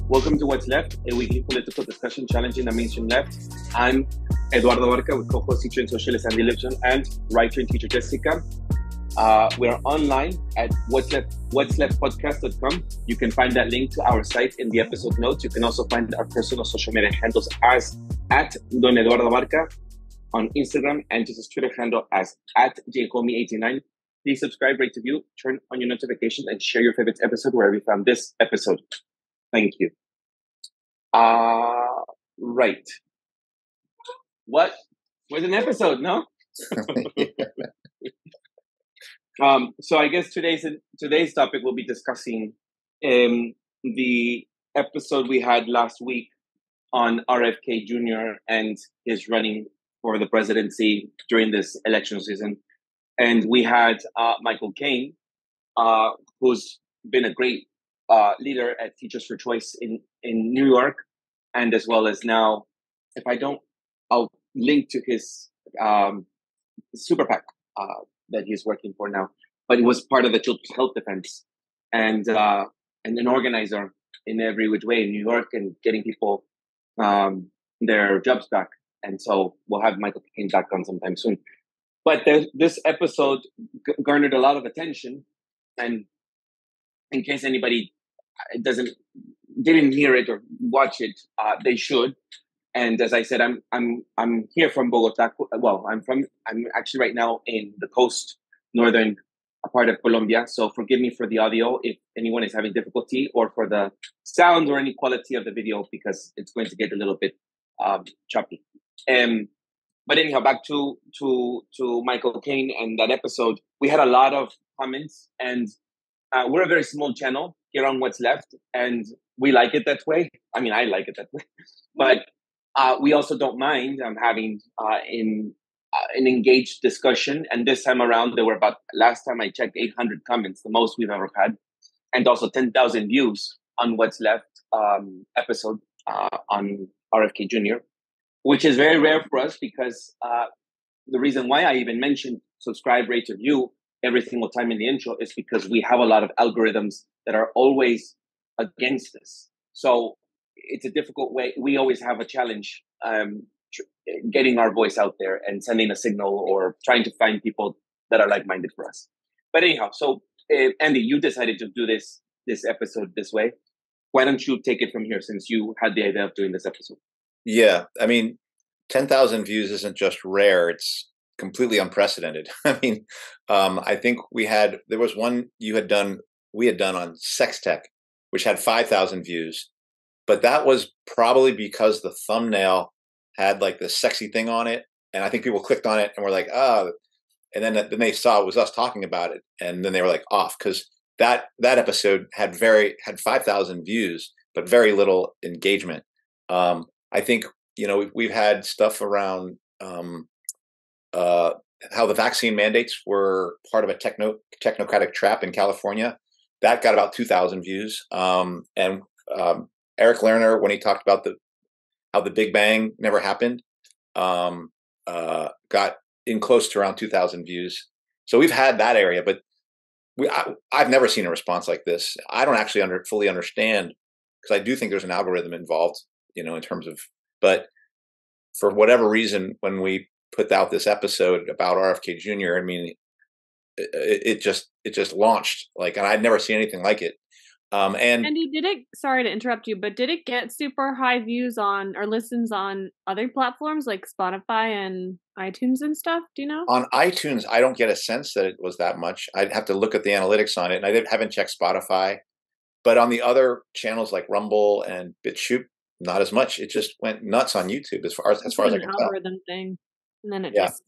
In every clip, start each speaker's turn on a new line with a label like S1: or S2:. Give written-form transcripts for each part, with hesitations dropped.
S1: Welcome to What's Left, a weekly political discussion challenging the mainstream left. I'm Eduardo Barca with co-host teacher and socialist Andy Lipson and writer and teacher Jessica. We are online at what'sleftpodcast.com. You can find that link to our site in the episode notes. You can also find our personal social media handles as at Don Eduardo Barca on Instagram and just his Twitter handle as at jcomi89. Please subscribe, rate, review, turn on your notifications, and share your favorite episode wherever you found this episode. Thank you. Right. What was an episode, no? So I guess today's topic will be discussing the episode we had last week on RFK Jr. and his running for the presidency during this election season. And we had Michael Kane, who's been a great leader at Teachers for Choice in New York, and as well as now, I'll link to his super PAC that he's working for now. But he was part of the Children's Health Defense and an organizer in every which way in New York and getting people their jobs back. And so we'll have Michael Kane back on sometime soon. But this episode garnered a lot of attention, and in case anybody didn't hear it or watch it, they should. And as I said, I'm here from Bogota. Well, I'm actually right now in the coast, northern part of Colombia. So forgive me for the audio if anyone is having difficulty, or for the sound or any quality of the video, because it's going to get a little bit choppy. But anyhow, back to Michael Kane and that episode. We had a lot of comments, and we're a very small channel here on What's Left, and we like it that way. I mean, I like it that way. But we also don't mind having an engaged discussion. And this time around, there were last time I checked, 800 comments, the most we've ever had, and also 10,000 views on What's Left episode on RFK Jr., which is very rare for us, because the reason why I even mentioned subscribe, rate, review every single time in the intro is because we have a lot of algorithms that are always against us. So it's a difficult way. We always have a challenge getting our voice out there and sending a signal or trying to find people that are like-minded for us. But anyhow, so Andy, you decided to do this episode this way. Why don't you take it from here, since you had the idea of doing this episode?
S2: Yeah, I mean, 10,000 views isn't just rare; it's completely unprecedented. I mean, I think there was one we had done on sex tech, which had 5,000 views, but that was probably because the thumbnail had like this sexy thing on it, and I think people clicked on it and were like, "Oh," and then they saw it was us talking about it, and then they were like off, because that episode had 5,000 views, but very little engagement. I think, we've had stuff around how the vaccine mandates were part of a technocratic trap in California. That got about 2,000 views. And Eric Lerner, when he talked about how the Big Bang never happened, got in close to around 2,000 views. So we've had that area, but I've never seen a response like this. I don't actually fully understand, because I do think there's an algorithm involved, in terms of, but for whatever reason, when we put out this episode about RFK Jr., I mean, it just launched, and I'd never seen anything like it. And
S3: Andy, sorry to interrupt you, but did it get super high views on or listens on other platforms like Spotify and iTunes and stuff? Do you know?
S2: On iTunes, I don't get a sense that it was that much. I'd have to look at the analytics on it, and I haven't checked Spotify. But on the other channels like Rumble and Bitchute, not as much. It just went nuts on YouTube as far as I can tell.
S3: Algorithm thing, and then it just.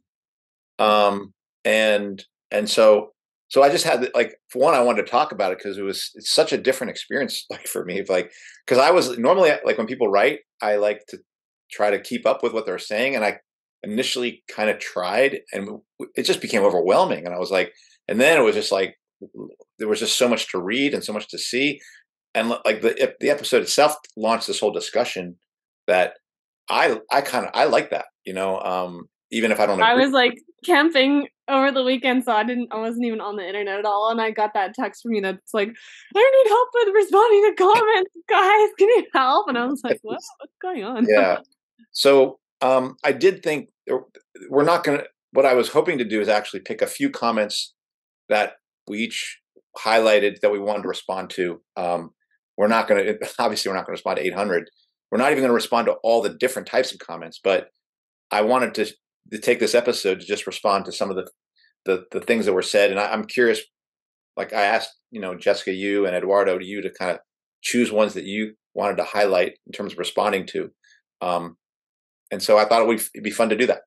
S2: And so I just had for one, I wanted to talk about it because it's such a different experience for me. Because I was normally when people write, I like to try to keep up with what they're saying, and I initially kind of tried, and it just became overwhelming. And I was and then it was just there was just so much to read and so much to see. And the episode itself launched this whole discussion that I like that, even if I don't agree.
S3: I was camping over the weekend, so I wasn't even on the internet at all, and I got that text from you that's like, I need help with responding to comments, guys, can you help? And I was like, what's going on?
S2: Yeah. So I did think we're not going to, what I was hoping to do is actually pick a few comments that we each highlighted that we wanted to respond to. We're not going to, obviously we're not going to respond to 800. We're not even going to respond to all the different types of comments, but I wanted to take this episode to just respond to some of the things that were said. And I'm curious, like I asked, Jessica, you and Eduardo, you to kind of choose ones that you wanted to highlight in terms of responding to. And so I thought it'd be fun to do that.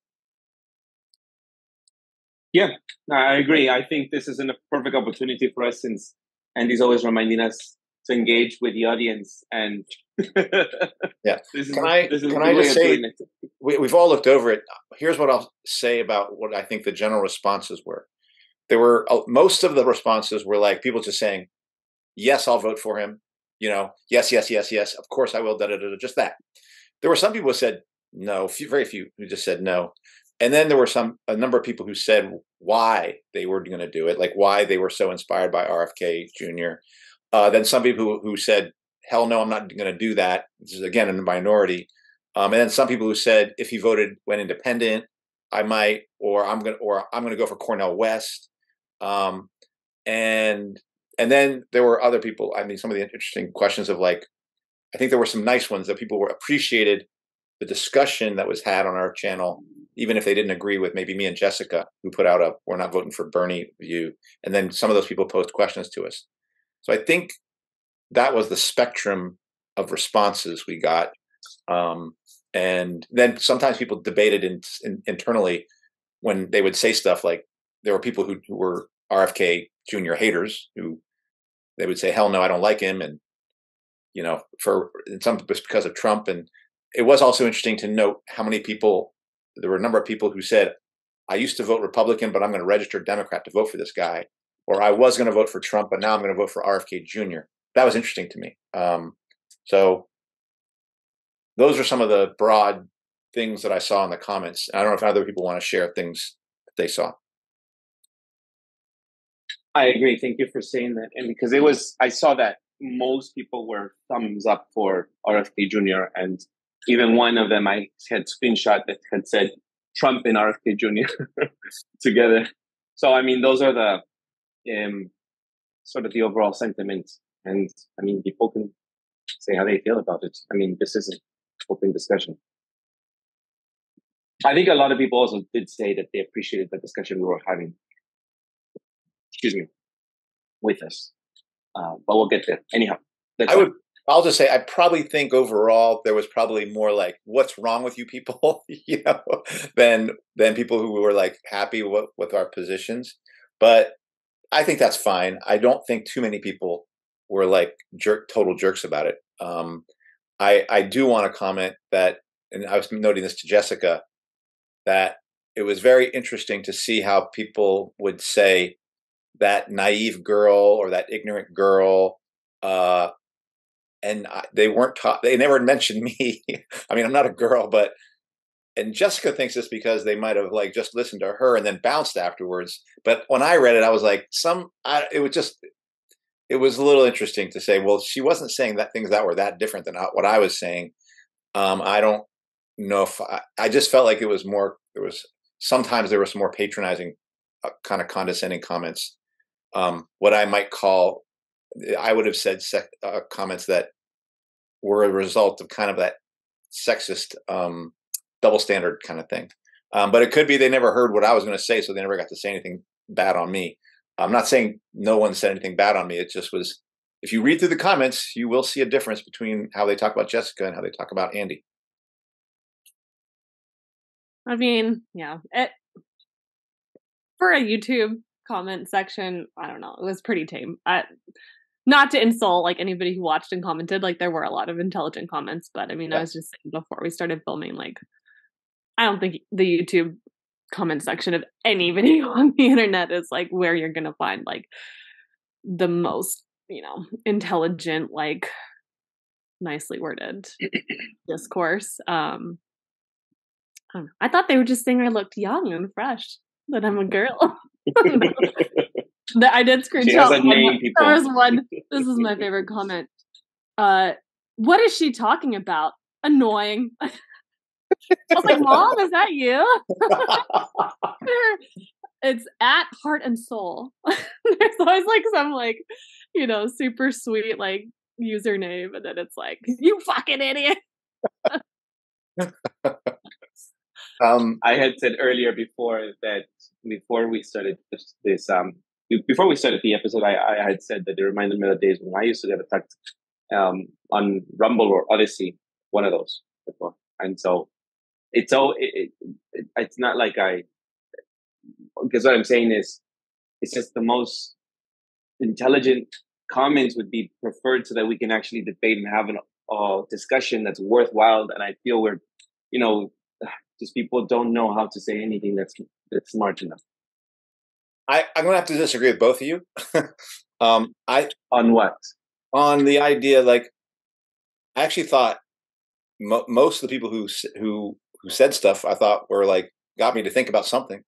S1: Yeah, I agree. I think this is a perfect opportunity for us, since Andy's always reminding us to engage with the audience. And
S2: yeah,
S1: this is
S2: can I just say, we've all looked over it. Here's what I'll say about what I think the general responses were. There were most of the responses were like people just saying, yes, I'll vote for him. Yes, yes, yes, yes. Of course I will. Just that. There were some people who said no, very few who just said no. And then there were a number of people who said why they were going to do it, like why they were so inspired by RFK Jr. Then some people who said, hell no, I'm not going to do that. This is, again, in the minority. And then some people who said, if he went independent, I might, or I'm going to go for Cornel West. And then there were other people. I mean, some of the interesting questions of I think there were some nice ones that people appreciated the discussion that was had on our channel, even if they didn't agree with maybe me and Jessica, who put out we're not voting for Bernie view. And then some of those people posed questions to us. So I think that was the spectrum of responses we got. And then sometimes people debated internally when they would say stuff like, there were people who were RFK Jr. haters who they would say, hell no, I don't like him. And, some was because of Trump. And it was also interesting to note how many people, there were a number of people who said, I used to vote Republican, but I'm going to register Democrat to vote for this guy. Or I was going to vote for Trump, but now I'm going to vote for RFK Jr. That was interesting to me. So those are some of the broad things that I saw in the comments. I don't know if other people want to share things that they saw.
S1: I agree. Thank you for saying that. And because I saw that most people were thumbs up for RFK Jr. And even one of them I had screenshot that had said Trump and RFK Jr. together. So, I mean, those are the sort of the overall sentiment. And I mean, people can say how they feel about it. I mean, this is an open discussion. I think a lot of people also did say that they appreciated the discussion we were having. Excuse me, with us. But we'll get there. Anyhow,
S2: I'll just say, I probably think overall there was probably more like, what's wrong with you people, than people who were happy with our positions. But I think that's fine. I don't think too many people were total jerks about it. I do want to comment that, and I was noting this to Jessica, that it was very interesting to see how people would say that naive girl or that ignorant girl, and they weren't taught. They never mentioned me. I mean, I'm not a girl, and Jessica thinks this because they might have just listened to her and then bounced afterwards. But when I read it, I was like, it was a little interesting to say, well, she wasn't saying things that were that different than what I was saying. I don't know if I just felt like it was more. Sometimes there was more patronizing, kind of condescending comments. What I might call, I would have said comments that were a result of kind of that sexist, double standard kind of thing. But it could be they never heard what I was going to say, so they never got to say anything bad on me. I'm not saying no one said anything bad on me. It just was, if you read through the comments, you will see a difference between how they talk about Jessica and how they talk about Andy.
S3: I mean, yeah. For a YouTube comment section, I don't know, it was pretty tame. Not to insult anybody who watched and commented, there were a lot of intelligent comments, but I mean, yeah. I was just saying before we started filming, I don't think the YouTube comment section of any video on the internet is where you're gonna find the most intelligent, nicely worded discourse. I thought they were just saying I looked young and fresh. that I'm a girl. I did screenshot.
S1: She has a name, people.
S3: There was one. This is my favorite comment. What is she talking about? Annoying. I was like, Mom, is that you? It's at Heart and Soul. There's always like some like, super sweet like username, and then it's like, you fucking idiot.
S1: I had said earlier before we started before we started the episode, I had said that it reminded me of the days when I used to get attacked on Rumble or Odysee, one of those before. And so it's not like because what I'm saying is it's just the most intelligent comments would be preferred so that we can actually debate and have a discussion that's worthwhile. And I feel we're, just people don't know how to say anything that's smart enough.
S2: I'm going to have to disagree with both of you. On
S1: what?
S2: On the idea, like, I actually thought most of the people who said stuff, I thought were like, got me to think about something.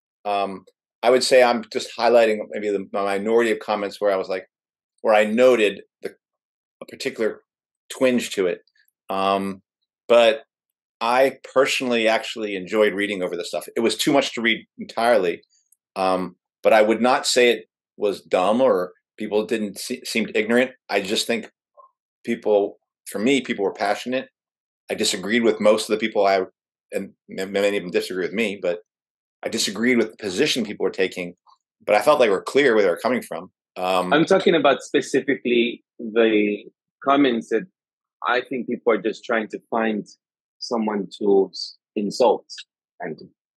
S2: I would say I'm just highlighting maybe the minority of comments where I was like, where I noted a particular twinge to it. But I personally actually enjoyed reading over this stuff. It was too much to read entirely. But I would not say it was dumb or people didn't seem ignorant. I just think people were passionate. I disagreed with most of the people and many of them disagree with me, but I disagreed with the position people were taking, but I felt they were clear where they were coming from.
S1: I'm talking about specifically the comments that I think people are just trying to find someone to insult. And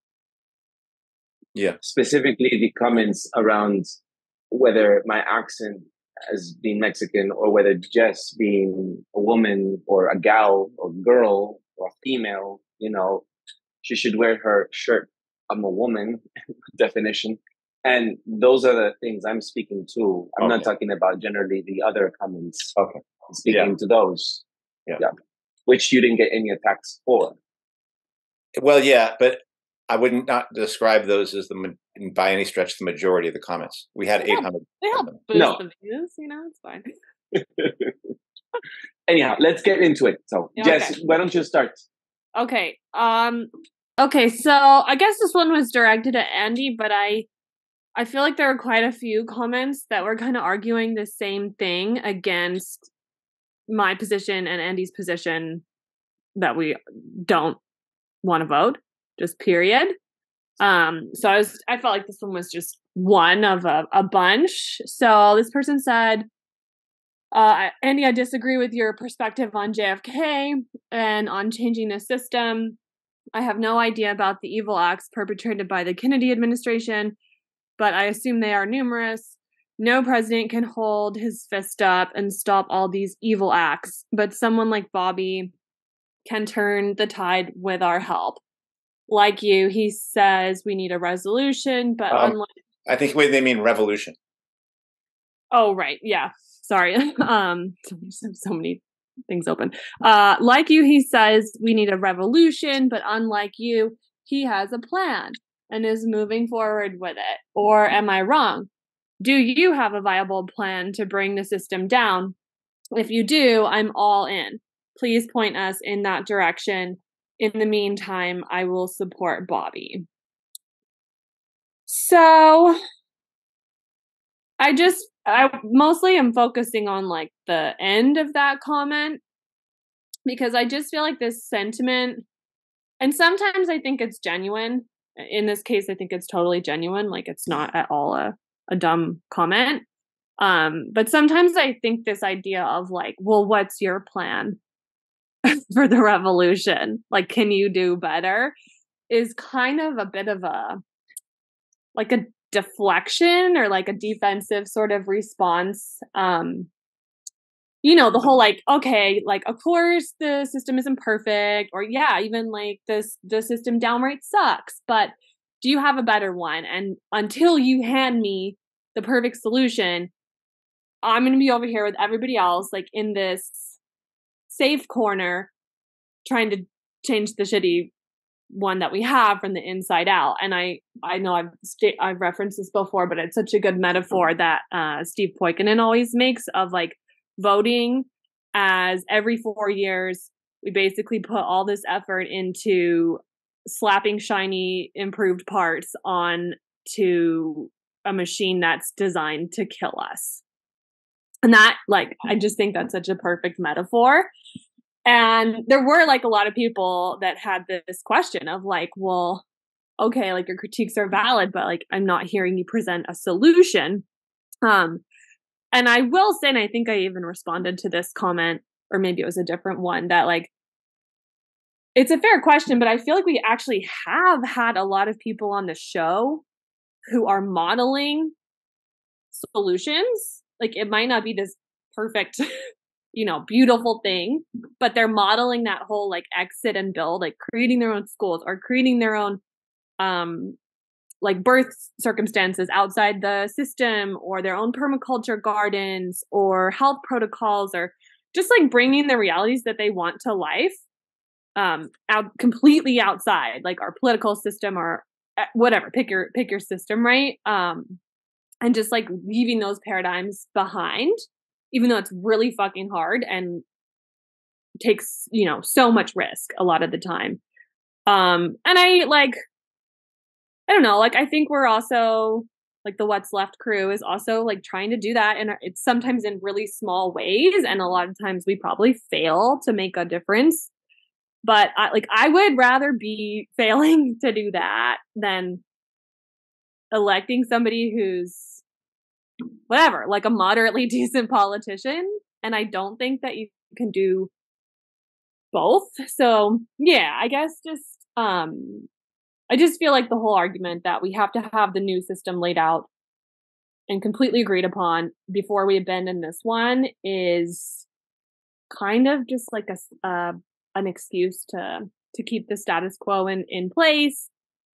S2: yeah,
S1: specifically the comments around whether my accent as being Mexican or whether Jess being a woman or a gal or girl or a female, she should wear her shirt. I'm a woman definition. And those are the things I'm speaking to. I'm not talking about generally the other comments.
S2: Okay.
S1: I'm speaking to those. Yeah. Which you didn't get any attacks for.
S2: Well, yeah, but I would not describe those as by any stretch the majority of the comments. We had 800.
S3: They help boost the views, it's fine.
S1: Anyhow, let's get into it. So, Jess, why don't you start?
S3: Okay. Okay, so I guess this one was directed at Andy, but I feel like there were quite a few comments that were kind of arguing the same thing against my position and Andy's position that we don't want to vote, just period. So I felt like this one was just one of a bunch. So this person said, Andy, I disagree with your perspective on JFK and on changing the system. I have no idea about the evil acts perpetrated by the Kennedy administration, but I assume they are numerous. No president can hold his fist up and stop all these evil acts, but someone like Bobby can turn the tide with our help. Like you, he says we need a resolution, but unlike...
S2: I think they mean revolution.
S3: Oh, right. Yeah. Sorry. So many things open. Like you, he says we need a revolution, but unlike you, he has a plan and is moving forward with it. Or am I wrong? Do you have a viable plan to bring the system down? If you do, I'm all in. Please point us in that direction. In the meantime, I will support Bobby. So I mostly am focusing on like the end of that comment because I just feel like this sentiment, and sometimes I think it's genuine. In this case, I think it's totally genuine. Like it's not at all a dumb comment. But sometimes I think this idea of like, well, what's your plan for the revolution? Like, can you do better? Is kind of a bit of a deflection or like a defensive sort of response. The whole like, okay, like of course the system isn't perfect, or yeah, even like the system downright sucks, but do you have a better one? And until you hand me the perfect solution, I'm going to be over here with everybody else, like in this safe corner, trying to change the shitty one that we have from the inside out. And I know I've referenced this before, but it's such a good metaphor that Steve Poikonen always makes of like voting as every 4 years, we basically put all this effort into slapping shiny improved parts on to a machine that's designed to kill us. And that, like, I just think that's such a perfect metaphor. And there were like a lot of people that had this question of like, well, okay, like your critiques are valid, but like I'm not hearing you present a solution. And I will say, and I think I even responded to this comment, or maybe it was a different one, that like it's a fair question, but I feel like we actually have had a lot of people on the show who are modeling solutions. Like it might not be this perfect beautiful thing, but they're modeling that whole like exit and build, like creating their own schools or creating their own like birth circumstances outside the system, or their own permaculture gardens or health protocols, or just like bringing the realities that they want to life out completely outside like our political system or whatever, pick your system, right? And just like leaving those paradigms behind, even though it's really fucking hard and takes, so much risk a lot of the time. And I don't know, like, I think we're also like the What's Left crew is also like trying to do that. And it's sometimes in really small ways. And a lot of times we probably fail to make a difference. But I would rather be failing to do that than electing somebody who's whatever, like a moderately decent politician. And I don't think that you can do both. So yeah, I guess just I just feel like the whole argument that we have to have the new system laid out and completely agreed upon before we abandon this one is kind of just like an excuse to keep the status quo in place.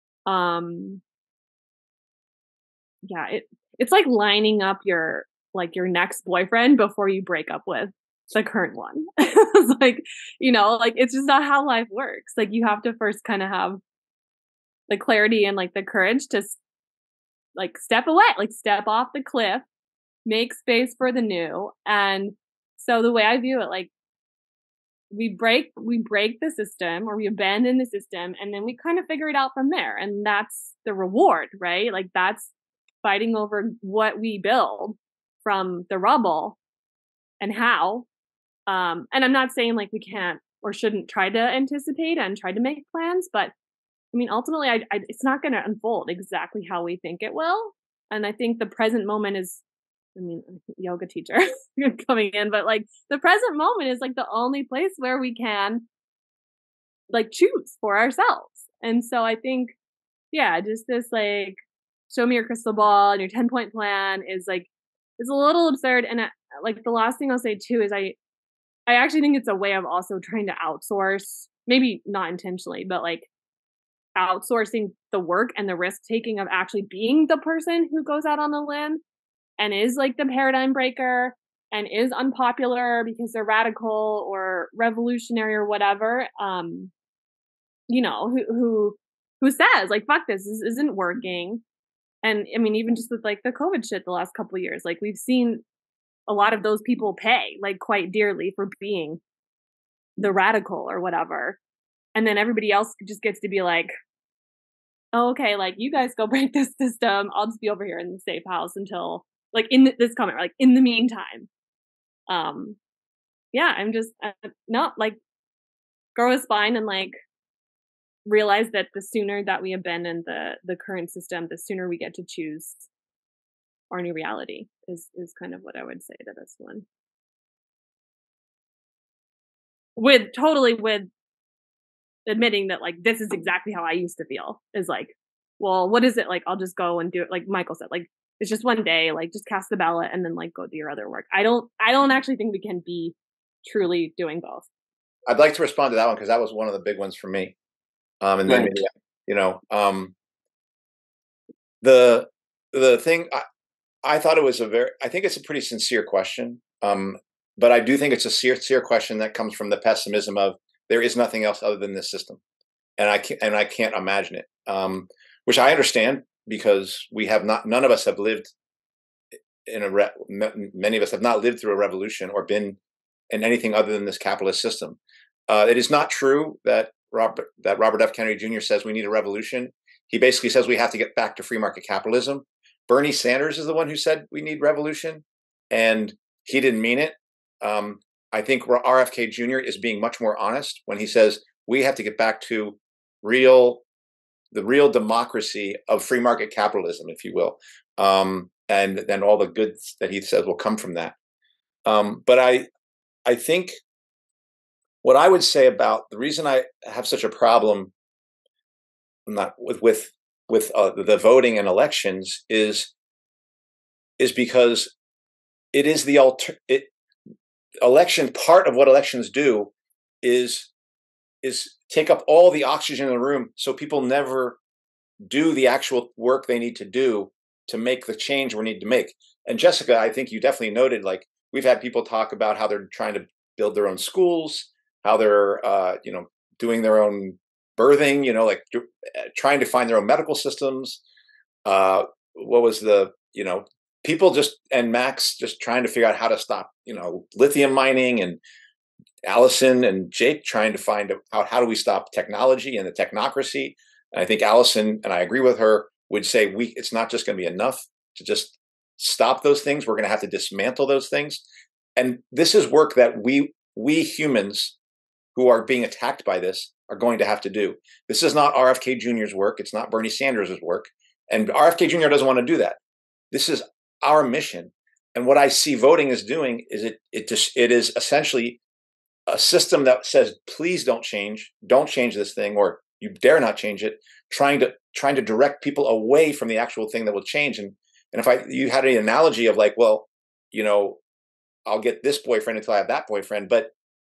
S3: Yeah, it's like lining up your next boyfriend before you break up with the current one. It's like, like it's just not how life works. Like you have to first kind of have the clarity and like the courage to like step away, like step off the cliff, make space for the new. And so the way I view it, like we break the system, or we abandon the system, and then we kind of figure it out from there. And that's the reward, right? Like that's fighting over what we build from the rubble and how. And I'm not saying like we can't or shouldn't try to anticipate and try to make plans, but I mean, ultimately, it's not going to unfold exactly how we think it will. And I think the present moment is, yoga teacher coming in, but like the present moment is like the only place where we can like choose for ourselves. And so I think, yeah, just this like, show me your crystal ball and your 10-point plan is like, it's a little absurd. And like the last thing I'll say too is I actually think it's a way of also trying to outsource, maybe not intentionally, but like outsourcing the work and the risk taking of actually being the person who goes out on a limb and is like the paradigm breaker and is unpopular because they're radical or revolutionary or whatever. Who says like, fuck this isn't working. And I mean, even just with like the COVID shit the last couple of years, like we've seen a lot of those people pay like quite dearly for being the radical or whatever. And then everybody else just gets to be like, oh, okay, like you guys go break this system. I'll just be over here in the safe house until like in this comment, like in the meantime. Yeah, I'm just not like grow a spine and like realize that the sooner that we abandon the current system, the sooner we get to choose our new reality is kind of what I would say to this one. With admitting that like this is exactly how I used to feel is like, well, what is it like? I'll just go and do it. Like Michael said, like it's just one day, like just cast the ballot and then like go do your other work. I don't actually think we can be truly doing both.
S2: I'd like to respond to that one because that was one of the big ones for me. And then the thing I thought it was I think it's a pretty sincere question. But I do think it's a sincere question that comes from the pessimism of there is nothing else other than this system. and I can't imagine it. Which I understand, because none of us have lived many of us have not lived through a revolution or been in anything other than this capitalist system. It is not true that Robert F. Kennedy Jr. says we need a revolution. He basically says we have to get back to free market capitalism. Bernie Sanders is the one who said we need revolution, and he didn't mean it. I think RFK Jr. is being much more honest when he says we have to get back to the real democracy of free market capitalism, if you will. And then all the goods that he says will come from that. But I think what I would say about the reason I have such a problem not with the voting and elections is because it is election part of what elections do is take up all the oxygen in the room, so people never do the actual work they need to do to make the change we need to make. And Jessica, I think you definitely noted, like, we've had people talk about how they're trying to build their own schools, how they're doing their own birthing, like trying to find their own medical systems. What was people and Max just trying to figure out how to stop, lithium mining, and Allison and Jake trying to find out how do we stop technology and the technocracy. And I think Allison, and I agree with her, would say it's not just going to be enough to just stop those things. We're going to have to dismantle those things. And this is work that we humans who are being attacked by this are going to have to do. This is not RFK Jr.'s work. It's not Bernie Sanders' work. And RFK Jr. doesn't want to do that. This is our mission. And what I see voting is doing is it is essentially a system that says, please don't change this thing, or you dare not change it, trying to direct people away from the actual thing that will change. And if you had an analogy of like, well, I'll get this boyfriend until I have that boyfriend, but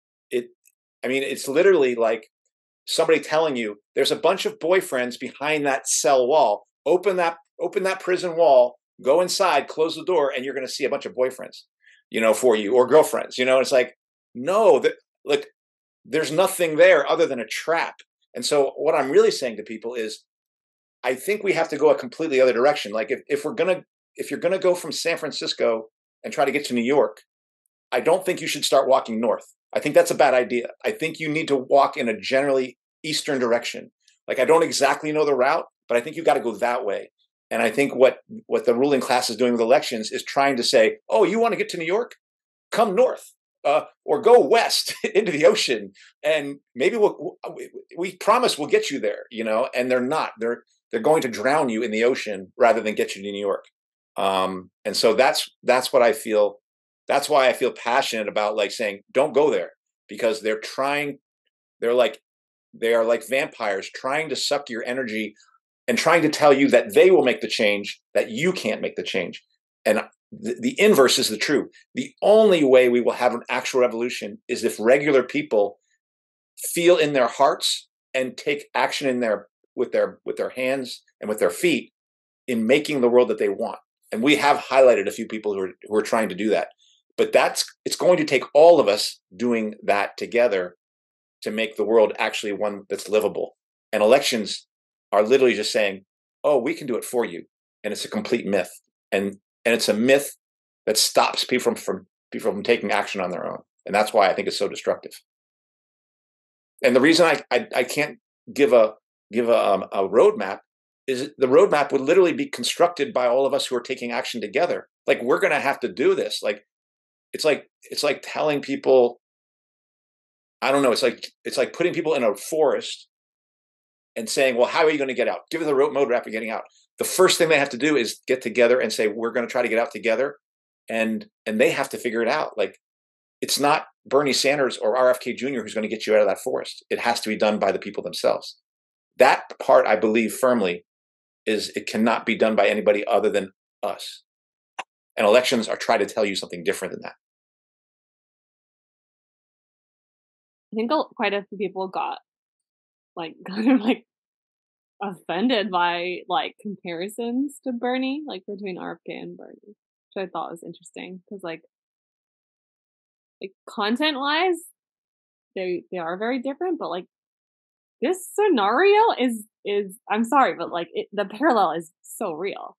S2: it's literally like somebody telling you there's a bunch of boyfriends behind that cell wall. Open that prison wall, go inside, close the door, and you're going to see a bunch of boyfriends, for you, or girlfriends. It's like, no, look, there's nothing there other than a trap. And so what I'm really saying to people is, I think we have to go a completely other direction. Like if you're gonna go from San Francisco and try to get to New York, I don't think you should start walking north. I think that's a bad idea. I think you need to walk in a generally eastern direction. Like, I don't exactly know the route, but I think you got to go that way. And I think what the ruling class is doing with elections is trying to say, oh, you want to get to New York? Come north. Or go west into the ocean, and maybe we promise we'll get you there, and they're not. They're going to drown you in the ocean rather than get you to New York. And so that's what I feel. That's why I feel passionate about, like, saying, don't go there, because they are like vampires trying to suck your energy and trying to tell you that they will make the change, that you can't make the change. And the inverse is the true. The only way we will have an actual revolution is if regular people feel in their hearts and take action with their hands and with their feet in making the world that they want. And we have highlighted a few people who are trying to do that. But it's going to take all of us doing that together to make the world actually one that's livable. And elections are literally just saying, oh, we can do it for you. And it's a complete myth. And it's a myth that stops people from taking action on their own. And that's why I think it's so destructive. And the reason I can't give a roadmap is the roadmap would literally be constructed by all of us who are taking action together. Like, we're going to have to do this. Like, it's like telling people, I don't know. It's like putting people in a forest and saying, well, how are you going to get out? Give us the roadmap for getting out. The first thing they have to do is get together and say, we're going to try to get out together. And they have to figure it out. Like, it's not Bernie Sanders or RFK Jr. who's going to get you out of that forest. It has to be done by the people themselves. That part, I believe firmly, is it cannot be done by anybody other than us. And elections are trying to tell you something different than that.
S3: I think quite a few people got kind of offended by comparisons to Bernie, between RFK and Bernie, which I thought was interesting because content wise, they are very different, but this scenario is I'm sorry, but like the parallel is so real.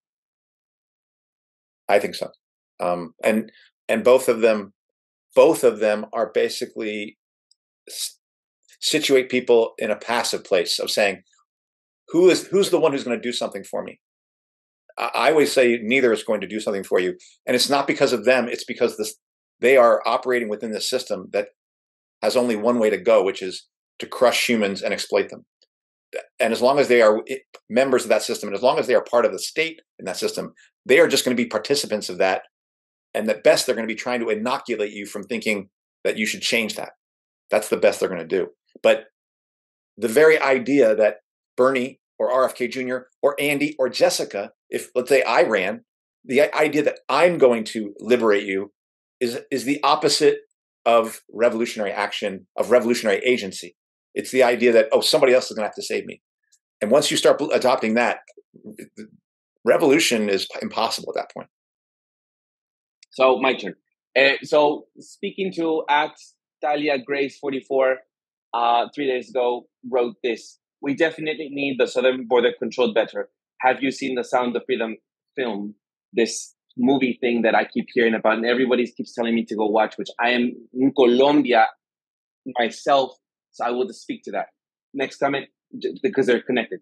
S2: I think so. And both of them are basically situate people in a passive place of saying, who's the one who's going to do something for me? I always say neither is going to do something for you. And it's not because of them. It's because they are operating within the system that has only one way to go, which is to crush humans and exploit them. And as long as they are members of that system, and as long as they are part of the state in that system, they are just going to be participants of that. And at best, they're going to be trying to inoculate you from thinking that you should change that. That's the best they're going to do. But the very idea that Bernie or RFK Jr. or Andy or Jessica, if let's say I ran, the idea that I'm going to liberate you is the opposite of revolutionary action, of revolutionary agency. It's the idea that, oh, somebody else is going to have to save me. And once you start adopting that, revolution is impossible at that point.
S1: So my turn. So speaking to Talia Grace 44, 3 days ago, wrote this: "We definitely need the southern border controlled better. Have you seen the Sound of Freedom film? This movie thing that I keep hearing about, and everybody keeps telling me to go watch, which I am in Colombia myself, so I will just speak to that." Next comment, because they're connected.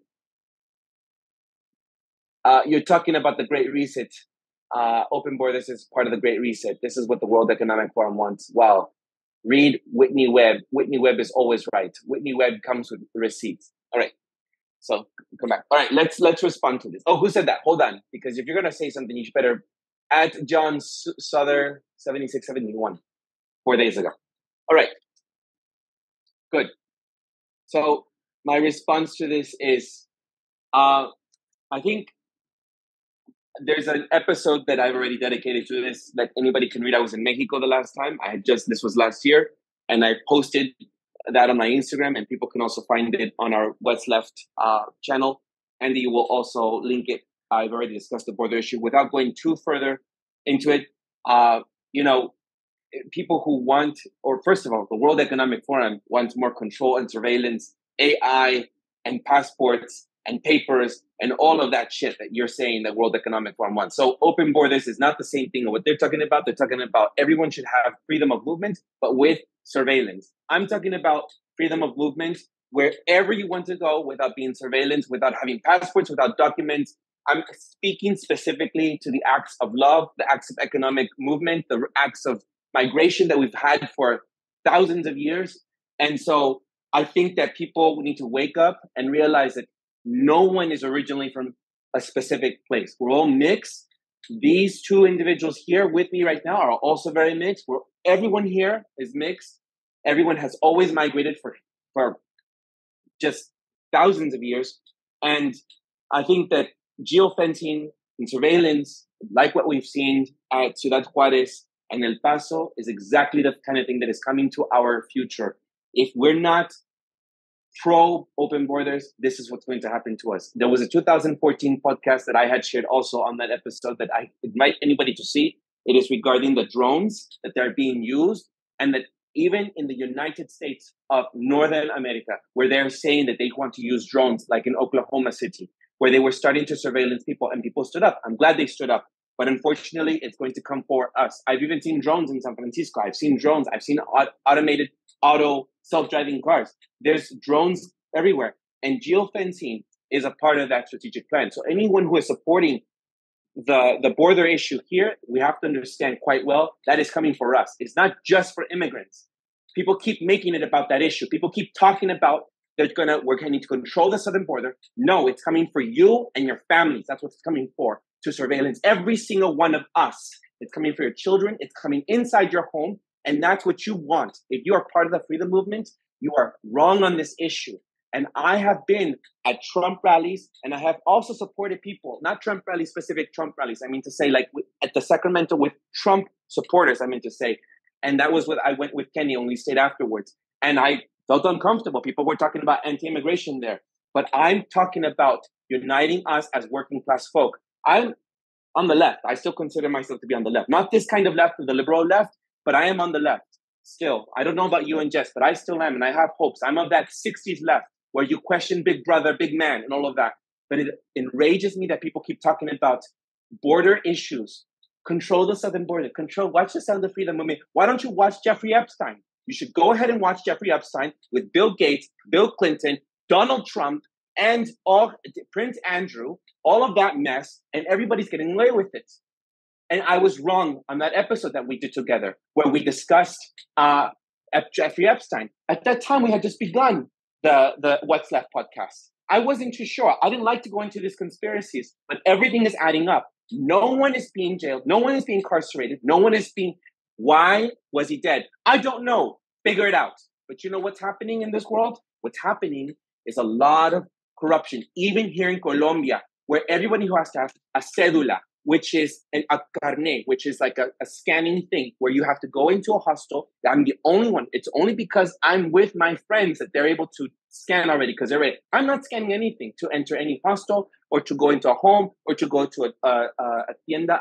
S1: You're talking about the Great Reset. Open borders is part of the Great Reset. This is what the World Economic Forum wants. Wow. Read Whitney Webb. Whitney Webb is always right. Whitney Webb comes with receipts. All right. So come back. All right. Let's respond to this. Oh, who said that? Hold on, because if you're gonna say something, you should better at John Souther 7671 4 days ago. All right. Good. So my response to this is, I think there's an episode that I've already dedicated to this that anybody can read. I was in Mexico the last time. This was last year, and I posted that on my Instagram, and people can also find it on our What's Left channel. Andy will also link it. I've already discussed the border issue. Without going too further into it, people who want, or first of all, the World Economic Forum wants more control and surveillance, AI and passports and papers and all of that shit that you're saying that World Economic Forum wants. So open borders is not the same thing. What they're talking about everyone should have freedom of movement, but with surveillance. I'm talking about freedom of movement wherever you want to go without being surveillance, without having passports, without documents. I'm speaking specifically to the acts of love, the acts of economic movement, the acts of migration that we've had for thousands of years. And so I think that people need to wake up and realize that no one is originally from a specific place. We're all mixed. These two individuals here with me right now are also very mixed. Everyone here is mixed. Everyone has always migrated for just thousands of years. And I think that geofencing and surveillance, like what we've seen at Ciudad Juarez and El Paso, is exactly the kind of thing that is coming to our future. If we're not pro open borders, this is what's going to happen to us. There was a 2014 podcast that I had shared also on that episode that I invite anybody to see. It is regarding the drones that they're being used, and that even in the United States of Northern America, where they're saying that they want to use drones, like in Oklahoma City, where they were starting to surveillance people, and people stood up. I'm glad they stood up. But unfortunately, it's going to come for us. I've even seen drones in San Francisco. I've seen drones. I've seen automated self-driving cars. There's drones everywhere. And geofencing is a part of that strategic plan. So anyone who is supporting the border issue here, we have to understand quite well that is coming for us. It's not just for immigrants. People keep making it about that issue. People keep talking about we're going to control the southern border. No, it's coming for you and your families. That's what it's coming for, to surveillance every single one of us. It's coming for your children. It's coming inside your home. And that's what you want. If you are part of the freedom movement, you are wrong on this issue. And I have been at Trump rallies, and I have also supported people, not Trump rallies, specific Trump rallies. I mean to say, like at the Sacramento with Trump supporters, I mean to say. And that was what I went with Kenny, and we stayed afterwards. And I felt uncomfortable. People were talking about anti-immigration there. But I'm talking about uniting us as working class folk. I'm on the left. I still consider myself to be on the left. Not this kind of left, the liberal left, but I am on the left still. I don't know about you and Jess, but I still am, and I have hopes. I'm of that 60s left where you question Big Brother, Big Man, and all of that. But it enrages me that people keep talking about border issues. Control the southern border. Watch the Sound of Freedom movie. Why don't you watch Jeffrey Epstein? You should go ahead and watch Jeffrey Epstein with Bill Gates, Bill Clinton, Donald Trump, and Prince Andrew, all of that mess, and everybody's getting away with it. And I was wrong on that episode that we did together, where we discussed Jeffrey Epstein. At that time, we had just begun the What's Left podcast. I wasn't too sure. I didn't like to go into these conspiracies, but everything is adding up. No one is being jailed. No one is being incarcerated. No one is being... Why was he dead? I don't know. Figure it out. But you know what's happening in this world? What's happening is a lot of corruption, even here in Colombia, where everybody who has to have a cédula, which is a carnet, which is like a scanning thing where you have to go into a hostel. I'm the only one. It's only because I'm with my friends that they're able to scan already, because they're ready. I'm not scanning anything to enter any hostel or to go into a home or to go to a tienda,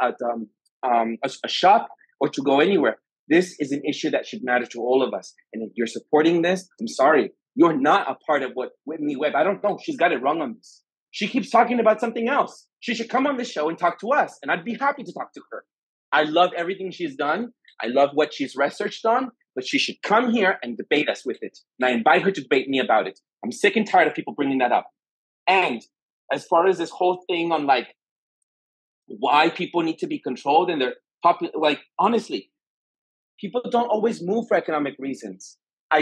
S1: a shop, or to go anywhere. This is an issue that should matter to all of us. And if you're supporting this, I'm sorry. You're not a part of what Whitney Webb, I don't know. She's got it wrong on this. She keeps talking about something else. She should come on the show and talk to us, and I'd be happy to talk to her. I love everything she's done. I love what she's researched on, but she should come here and debate us with it. And I invite her to debate me about it. I'm sick and tired of people bringing that up. And as far as this whole thing on like why people need to be controlled and they're like, honestly, people don't always move for economic reasons. I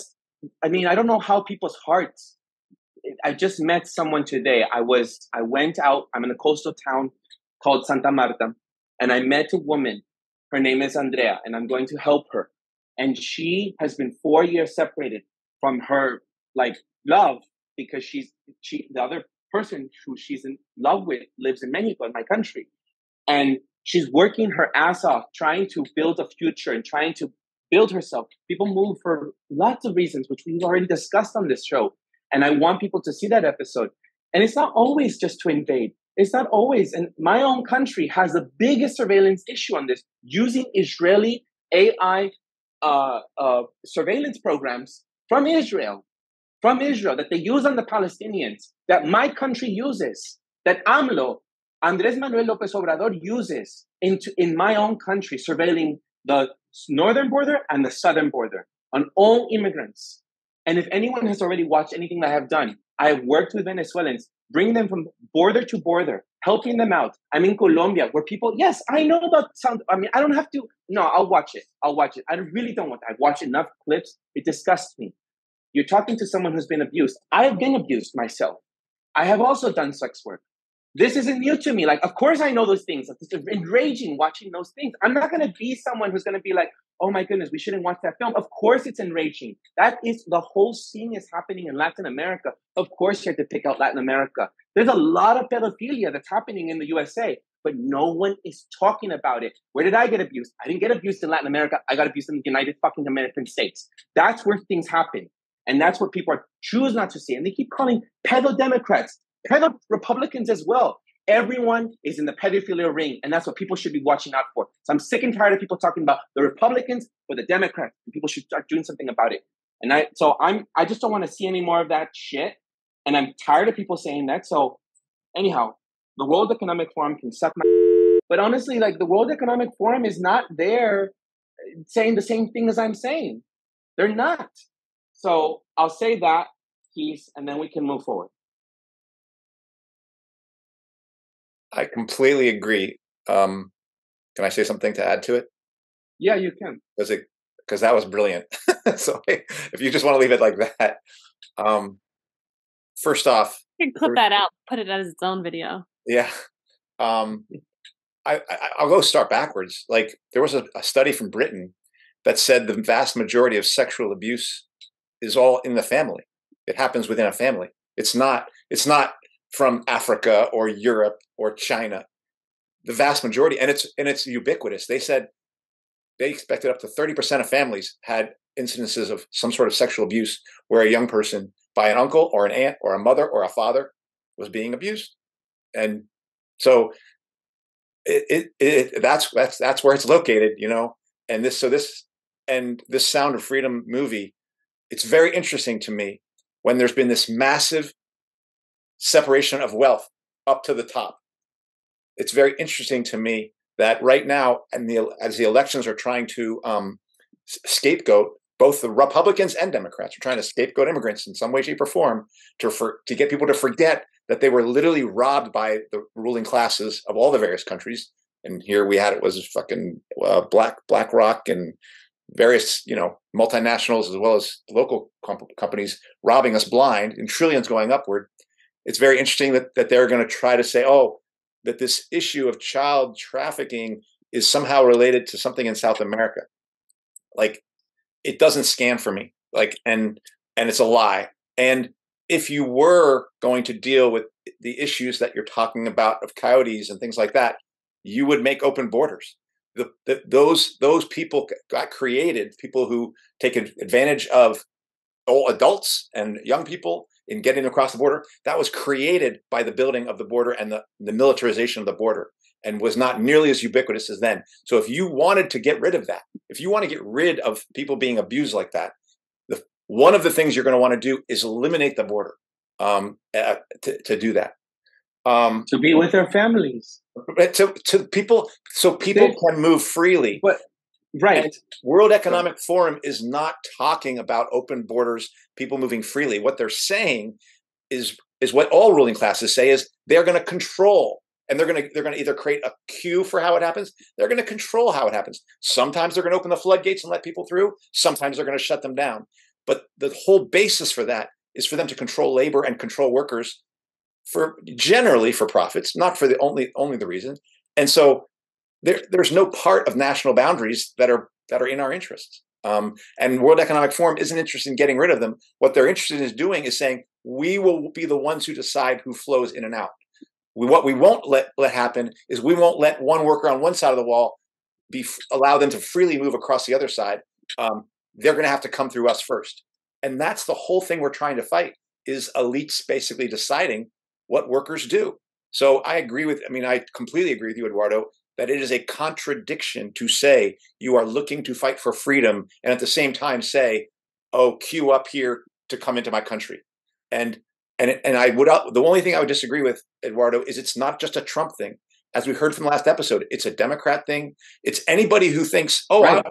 S1: don't know how people's hearts. I just met someone today. I went out. I'm in a coastal town called Santa Marta, and I met a woman. Her name is Andrea, and I'm going to help her. And she has been 4 years separated from her like love, because the other person who she's in love with lives in Mexico, in my country, and she's working her ass off trying to build a future and trying to build herself. People move for lots of reasons, which we've already discussed on this show. And I want people to see that episode. And it's not always just to invade. It's not always. And my own country has the biggest surveillance issue on this, using Israeli AI surveillance programs from Israel that they use on the Palestinians, that my country uses, that AMLO, Andrés Manuel López Obrador, uses in my own country, surveilling the northern border and the southern border on all immigrants. And if anyone has already watched anything that I have done, I have worked with Venezuelans, bringing them from border to border, helping them out. I'm in Colombia where people, yes, I know about sound. I mean, I don't have to. No, I'll watch it. I really don't want that. I've watched enough clips. It disgusts me. You're talking to someone who's been abused. I have been abused myself. I have also done sex work. This isn't new to me. Like, of course I know those things. It's enraging watching those things. I'm not going to be someone who's going to be like, oh my goodness, we shouldn't watch that film. Of course it's enraging. That is, the whole scene is happening in Latin America. Of course you have to pick out Latin America. There's a lot of pedophilia that's happening in the USA, but no one is talking about it. Where did I get abused? I didn't get abused in Latin America. I got abused in the United fucking American States. That's where things happen. And that's what people choose not to see. And they keep calling pedo-Democrats, pedo-Republicans as well. Everyone is in the pedophilia ring, and that's what people should be watching out for. So I'm sick and tired of people talking about the Republicans or the Democrats. And people should start doing something about it. And I just don't want to see any more of that shit. And I'm tired of people saying that. So anyhow, the World Economic Forum can suck my... But honestly, like, the World Economic Forum is not there saying the same thing as I'm saying. They're not. So I'll say that piece, and then we can move forward.
S2: I completely agree. Can I say something to add to it?
S1: Yeah, you can.
S2: Because that was brilliant. So if you just want to leave it like that. First off,
S3: you can clip that out, put it as its own video.
S2: Yeah. I'll go start backwards. Like, there was a study from Britain that said the vast majority of sexual abuse is all in the family. It happens within a family. It's not from Africa or Europe or China. The vast majority, and it's ubiquitous. They said they expected up to 30% of families had incidences of some sort of sexual abuse where a young person, by an uncle or an aunt or a mother or a father, was being abused. And so that's where it's located, you know. And this Sound of Freedom movie, it's very interesting to me when there's been this massive separation of wealth up to the top. It's very interesting to me that right now, as the elections are trying to scapegoat, both the Republicans and Democrats are trying to scapegoat immigrants in some way, shape, or form to get people to forget that they were literally robbed by the ruling classes of all the various countries. And here we had, it was fucking BlackRock and various, multinationals as well as local companies robbing us blind and trillions going upward. It's very interesting that they're going to try to say, that this issue of child trafficking is somehow related to something in South America. Like, it doesn't scan for me. Like, and it's a lie. And if you were going to deal with the issues that you're talking about of coyotes and things like that, you would make open borders. Those people got created, people who take advantage of all adults and young people in getting across the border. That was created by the building of the border and the militarization of the border, and was not nearly as ubiquitous as then. So if you wanted to get rid of that, if you want to get rid of people being abused like that, one of the things you're going to want to do is eliminate the border to do that.
S1: To be with their families.
S2: To people, so people can move freely.
S1: But right.
S2: And World Economic Forum is not talking about open borders, people moving freely. What they're saying is what all ruling classes say, is they're going to control, and they're going to either create a queue for how it happens. They're going to control how it happens. Sometimes they're going to open the floodgates and let people through. Sometimes they're going to shut them down. But the whole basis for that is for them to control labor and control workers, generally for profits, not for the only the reason. And so there's no part of national boundaries that are in our interests. And World Economic Forum isn't interested in getting rid of them. What they're interested in doing is saying, we will be the ones who decide who flows in and out. What we won't let happen is we won't let one worker on one side of the wall allow them to freely move across the other side. They're going to have to come through us first. And that's the whole thing we're trying to fight, is elites basically deciding what workers do. So I completely agree with you, Eduardo, that it is a contradiction to say you are looking to fight for freedom and at the same time say, queue up here to come into my country. And the only thing I would disagree with, Eduardo, is it's not just a Trump thing. As we heard from the last episode, it's a Democrat thing. It's anybody who thinks,
S1: right.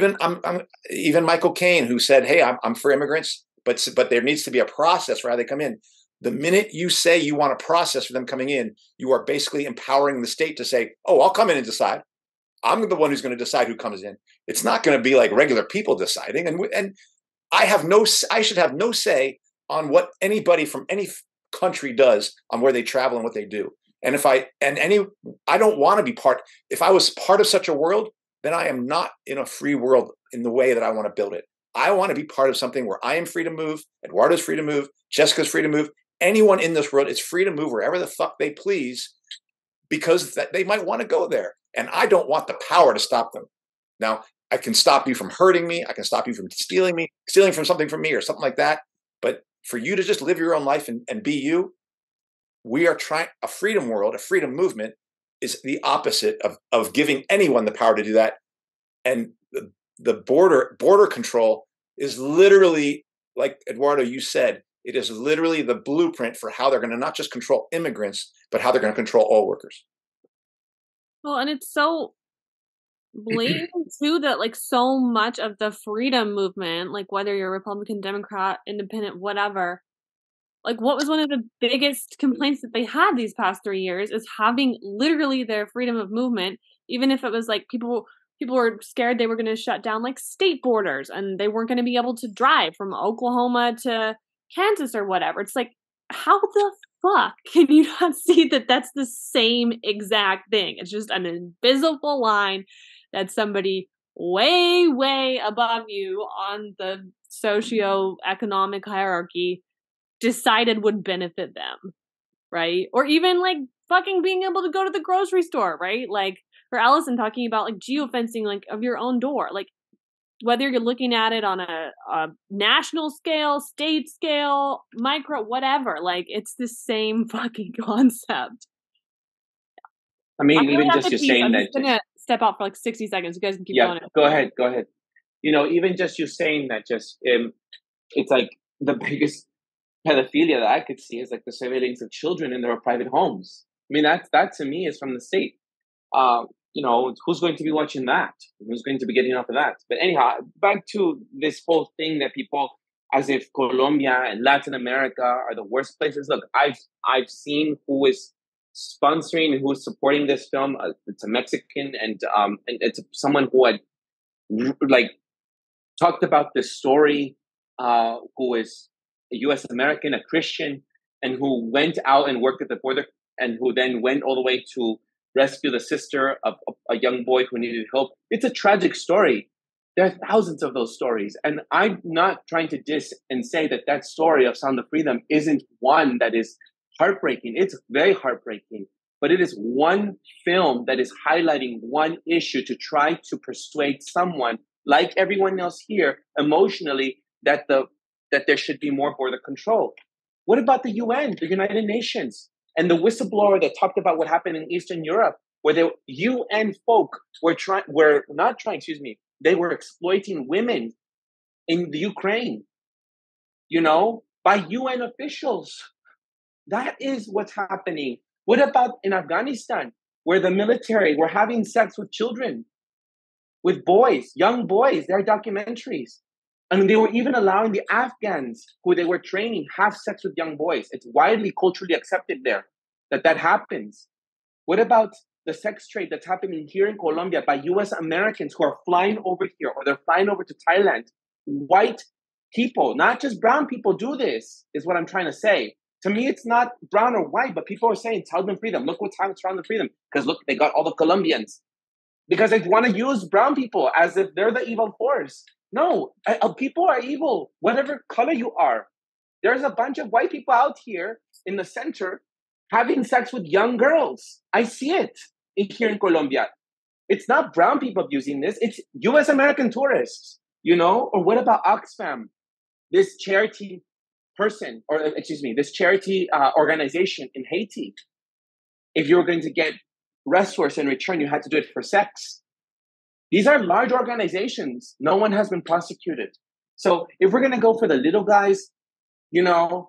S2: Even Michael Kane, who said, hey, I'm for immigrants, but there needs to be a process for how they come in. The minute you say you want a process for them coming in, you are basically empowering the state to say, I'll come in and decide. I'm the one who's going to decide who comes in. It's not going to be like regular people deciding. And I should have no say on what anybody from any country does on where they travel and what they do. And I don't want to be part. If I was part of such a world, then I am not in a free world in the way that I want to build it. I want to be part of something where I am free to move, Eduardo's free to move, Jessica's free to move. Anyone in this world is free to move wherever the fuck they please, because they might want to go there. And I don't want the power to stop them. Now, I can stop you from hurting me. I can stop you from stealing from something from me or something like that. But for you to just live your own life and be you, we are trying a freedom world, a freedom movement is the opposite of giving anyone the power to do that. And the border control is literally, like Eduardo, you said, it is literally the blueprint for how they're going to not just control immigrants, but how they're going to control all workers.
S3: Well, and it's so blatant too that like so much of the freedom movement, like whether you're Republican, Democrat, Independent, whatever, like what was one of the biggest complaints that they had these past 3 years is having literally their freedom of movement, even if it was like people were scared they were going to shut down like state borders and they weren't going to be able to drive from Oklahoma to Kansas or whatever. It's like, how the fuck can you not see that that's the same exact thing? It's just an invisible line that somebody way, way above you on the socio-economic hierarchy decided would benefit them, right? Or even like fucking being able to go to the grocery store, right? Like, or Allison talking about like geofencing, like of your own door, like whether you're looking at it on a national scale, state scale, micro, whatever, like it's the same fucking concept.
S1: I mean, even just you saying
S3: I'm
S1: that.
S3: just gonna step out for like 60 seconds. You guys can keep going.
S1: Go ahead. Even just you saying that, just it's like the biggest pedophilia that I could see is like the surveillance of children in their private homes. I mean, that to me is from the state. Who's going to be watching that? Who's going to be getting off of that? But anyhow, back to this whole thing that people, as if Colombia and Latin America are the worst places. Look, I've seen who is sponsoring and who is supporting this film. It's a Mexican, and it's someone who had like talked about this story, who is a U.S. American, a Christian, and who went out and worked at the border, and who then went all the way to rescue the sister of a young boy who needed help. It's a tragic story. There are thousands of those stories. And I'm not trying to diss and say that that story of Sound of Freedom isn't one that is heartbreaking. It's very heartbreaking. But it is one film that is highlighting one issue to try to persuade someone, like everyone else here, emotionally, that there should be more border control. What about the UN, the United Nations? And the whistleblower that talked about what happened in Eastern Europe, where the UN folk they were exploiting women in the Ukraine, by UN officials. That is what's happening. What about in Afghanistan, where the military were having sex with children, with boys, young boys? There are documentaries. I mean, they were even allowing the Afghans who they were training have sex with young boys. It's widely culturally accepted there that happens. What about the sex trade that's happening here in Colombia by U.S. Americans who are flying over here, or they're flying over to Thailand? White people, not just brown people, do this, is what I'm trying to say. To me, it's not brown or white, but people are saying, Sound of Freedom. Look what's happening to Sound of Freedom. Because look, they got all the Colombians. Because they want to use brown people as if they're the evil force. No, people are evil, whatever color you are. There's a bunch of white people out here in the center having sex with young girls. I see it here in Colombia. It's not brown people abusing this. It's U.S. American tourists, Or what about Oxfam, this charity person, this charity organization in Haiti? If you were going to get resource in return, you had to do it for sex. These are large organizations. No one has been prosecuted. So if we're going to go for the little guys, you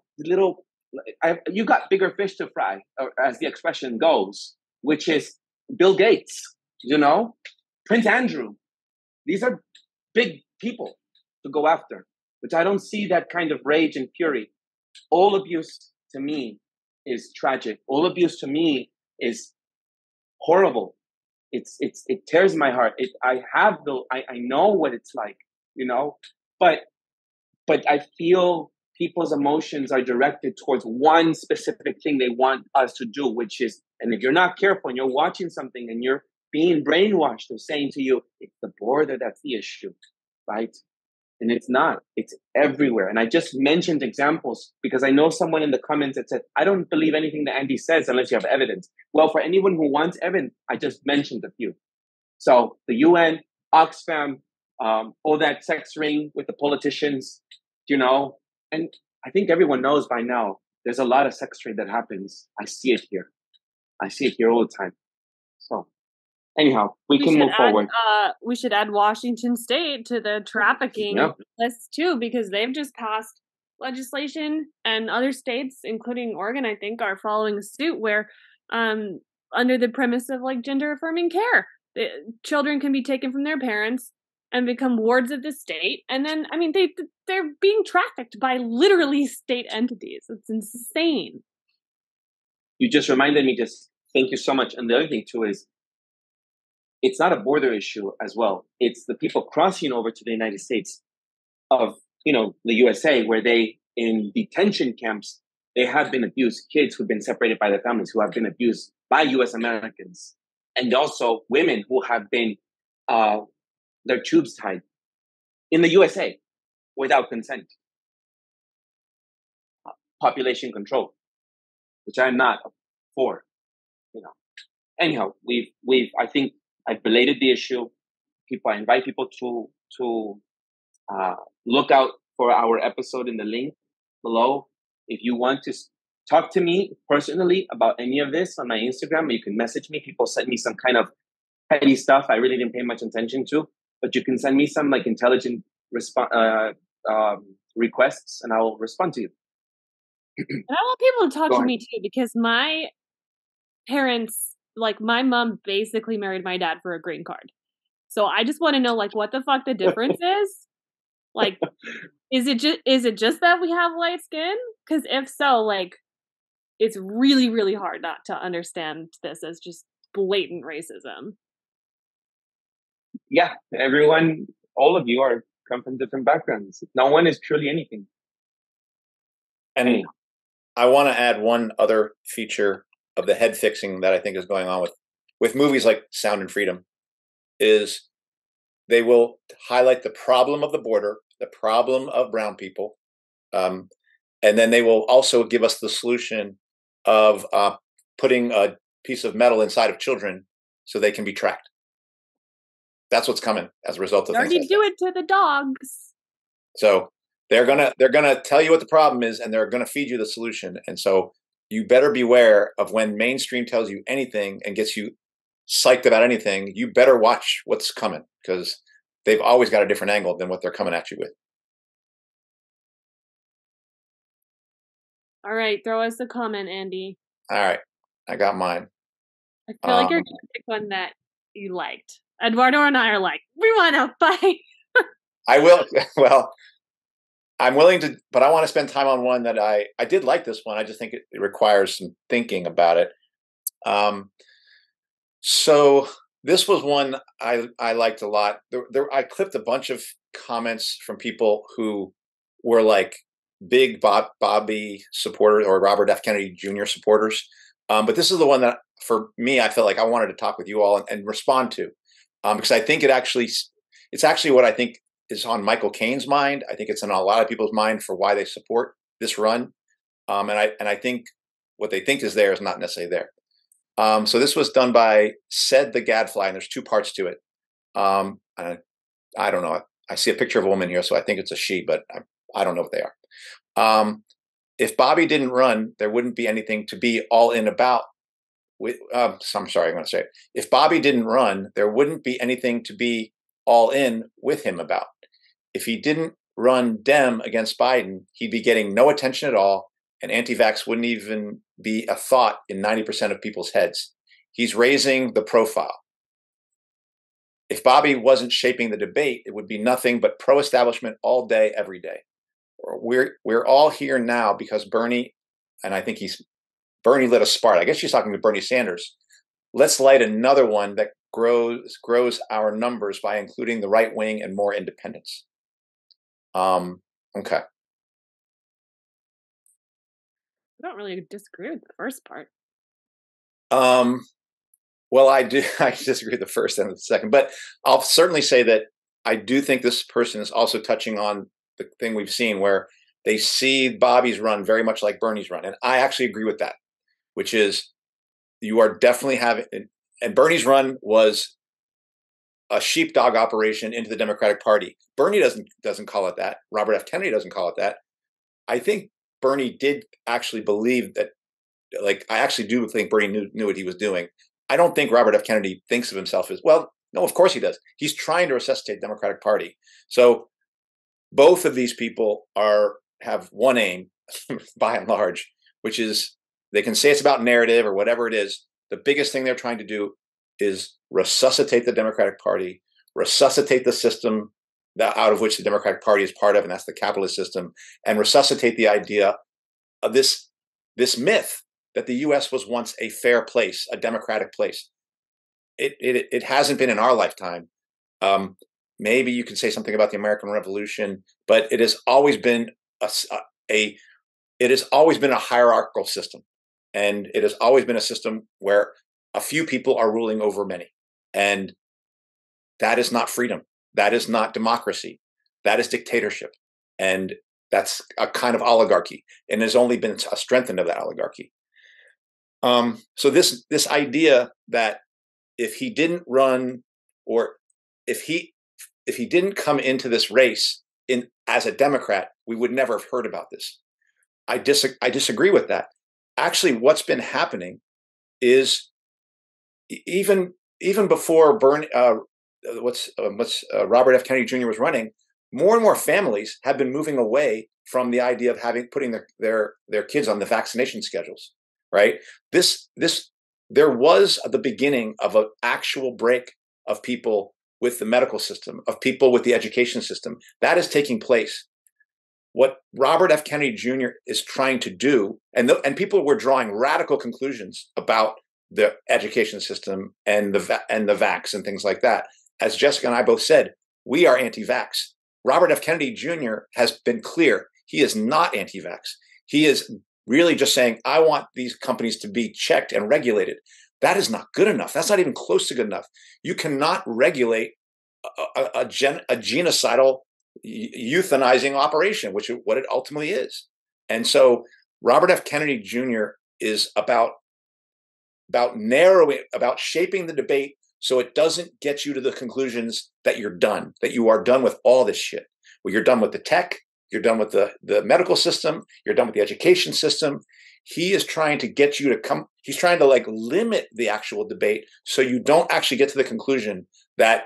S1: got bigger fish to fry, as the expression goes, which is Bill Gates, Prince Andrew. These are big people to go after, which I don't see that kind of rage and fury. All abuse to me is tragic. All abuse to me is horrible. It tears my heart. I know what it's like, but I feel people's emotions are directed towards one specific thing they want us to do, which is, and if you're not careful and you're watching something and you're being brainwashed, they're saying to you, it's the border that's the issue, right? And it's not. It's everywhere. And I just mentioned examples because I know someone in the comments that said, I don't believe anything that Andy says unless you have evidence. Well, for anyone who wants evidence, I just mentioned a few. So the UN, Oxfam, all that sex ring with the politicians, and I think everyone knows by now, there's a lot of sex trade that happens. I see it here. All the time. So anyhow, we can move forward.
S3: We should add Washington State to the trafficking list too, because they've just passed legislation, and other states, including Oregon, I think, are following suit, where under the premise of like gender affirming care, children can be taken from their parents and become wards of the state, and then they're being trafficked by literally state entities. It's insane.
S1: You just reminded me. Thank you so much. And the other thing too is, it's not a border issue as well. It's the people crossing over to the United States of, the USA, where they, in detention camps, they have been abused. Kids who've been separated by their families, who have been abused by U.S. Americans. And also women who have been, their tubes tied in the USA without consent. Population control, which I'm not for, Anyhow, I think I've belated the issue. I invite people to look out for our episode in the link below. If you want to talk to me personally about any of this on my Instagram, you can message me. People send me some kind of petty stuff I really didn't pay much attention to, but you can send me some like intelligent requests, and I will respond to you.
S3: And I want people to talk
S1: Go
S3: to
S1: ahead.
S3: me too, because my parents, like my mom basically married my dad for a green card. So I just want to know like what the fuck the difference is. Like, is it just that we have light skin? Because if so, like, it's really, really hard not to understand this as just blatant racism.
S1: Yeah, everyone, all of you come from different backgrounds. No one is truly anything.
S2: And
S1: Anyhow.
S2: I want to add one other feature of the head fixing that I think is going on with movies like Sound and Freedom is they will highlight the problem of the border, the problem of brown people, and then they will also give us the solution of putting a piece of metal inside of children so they can be tracked. That's what's coming as a result of
S3: They
S2: things
S3: already
S2: like
S3: do
S2: that.
S3: it to the dogs.
S2: So they're gonna tell you what the problem is, and they're gonna feed you the solution. And so you better beware of when mainstream tells you anything and gets you psyched about anything. You better watch what's coming, because they've always got a different angle than what they're coming at you with.
S3: All right, throw us a comment, Andy.
S2: All right, I got mine.
S3: I feel like you're gonna pick one that you liked. Eduardo and I are like, we want to fight.
S2: I will. Well, I'm willing to, but I want to spend time on one that I did like this one. I just think it requires some thinking about it. So this was one I liked a lot. I clipped a bunch of comments from people who were like big Bobby supporters or Robert F. Kennedy Jr. supporters. But this is the one that, for me, I felt like I wanted to talk with you all and respond to, because I think it's actually what I think is on Michael Kane's mind. I think it's on a lot of people's mind for why they support this run, and I think what they think is there is not necessarily there. So this was done by Said the Gadfly, and there's two parts to it. I don't know. I see a picture of a woman here, so I think it's a she, but I don't know what they are. If Bobby didn't run, there wouldn't be anything to be all in about. I'm sorry, I'm going to say it. If Bobby didn't run, there wouldn't be anything to be all in with him about. If he didn't run Dem against Biden, he'd be getting no attention at all, and anti-vax wouldn't even be a thought in 90% of people's heads. He's raising the profile. If Bobby wasn't shaping the debate, it would be nothing but pro-establishment all day, every day. We're all here now because Bernie, and I think Bernie lit a spark. I guess she's talking to Bernie Sanders. Let's light another one that grows our numbers by including the right wing and more independence. Okay.
S3: I don't really disagree with the first part.
S2: Well, I do. I disagree with the first and the second, but I'll certainly say that I do think this person is also touching on the thing we've seen where they see Bobby's run very much like Bernie's run. And I actually agree with that, which is you are definitely having, and Bernie's run was a sheepdog operation into the Democratic Party. Bernie doesn't call it that. Robert F. Kennedy doesn't call it that. I think Bernie did actually believe that, like, I actually do think Bernie knew what he was doing. I don't think Robert F. Kennedy thinks of himself as, well, no, of course he does. He's trying to resuscitate the Democratic Party. So both of these people have one aim, by and large, which is they can say it's about narrative or whatever it is. The biggest thing they're trying to do is resuscitate the Democratic Party, resuscitate the system out of which the Democratic Party is part of, and that's the capitalist system, and resuscitate the idea of this myth that the U.S. was once a fair place, a democratic place. It hasn't been in our lifetime. Maybe you can say something about the American Revolution, but it has always been a hierarchical system, and it has always been a system where a few people are ruling over many, and that is not freedom. That is not democracy. That is dictatorship, and that's a kind of oligarchy, and has only been a strengthening of that oligarchy. So this idea that if he didn't run, or if he didn't come into this race as a Democrat, we would never have heard about this. I disagree with that. Actually, what's been happening is even before Robert F. Kennedy Jr. was running, more and more families have been moving away from the idea of putting their kids on the vaccination schedules, right? There was the beginning of an actual break of people with the medical system, of people with the education system. That is taking place. What Robert F. Kennedy Jr. is trying to do, and people were drawing radical conclusions about the education system and the vax and things like that. As Jessica and I both said, we are anti-vax. Robert F. Kennedy Jr. has been clear. He is not anti-vax. He is really just saying, I want these companies to be checked and regulated. That is not good enough. That's not even close to good enough. You cannot regulate a genocidal euthanizing operation, which is what it ultimately is. And so Robert F. Kennedy Jr. is about narrowing, about shaping the debate so it doesn't get you to the conclusions that you're done, that you are done with all this shit. Well, you're done with the tech, you're done with the medical system, you're done with the education system. He is trying to get you to come, he's trying to like limit the actual debate so you don't actually get to the conclusion that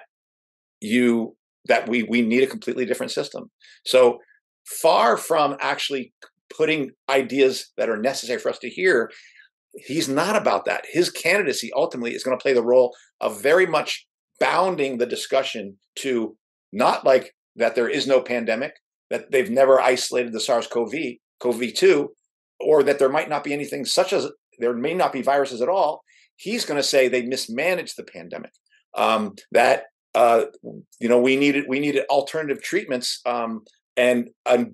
S2: we need a completely different system. So far from actually putting ideas that are necessary for us to hear, he's not about that. His candidacy ultimately is going to play the role of very much bounding the discussion to not like that there is no pandemic, that they've never isolated the SARS-CoV-2, or that there might not be anything such as there may not be viruses at all. He's going to say they mismanaged the pandemic, that we needed alternative treatments and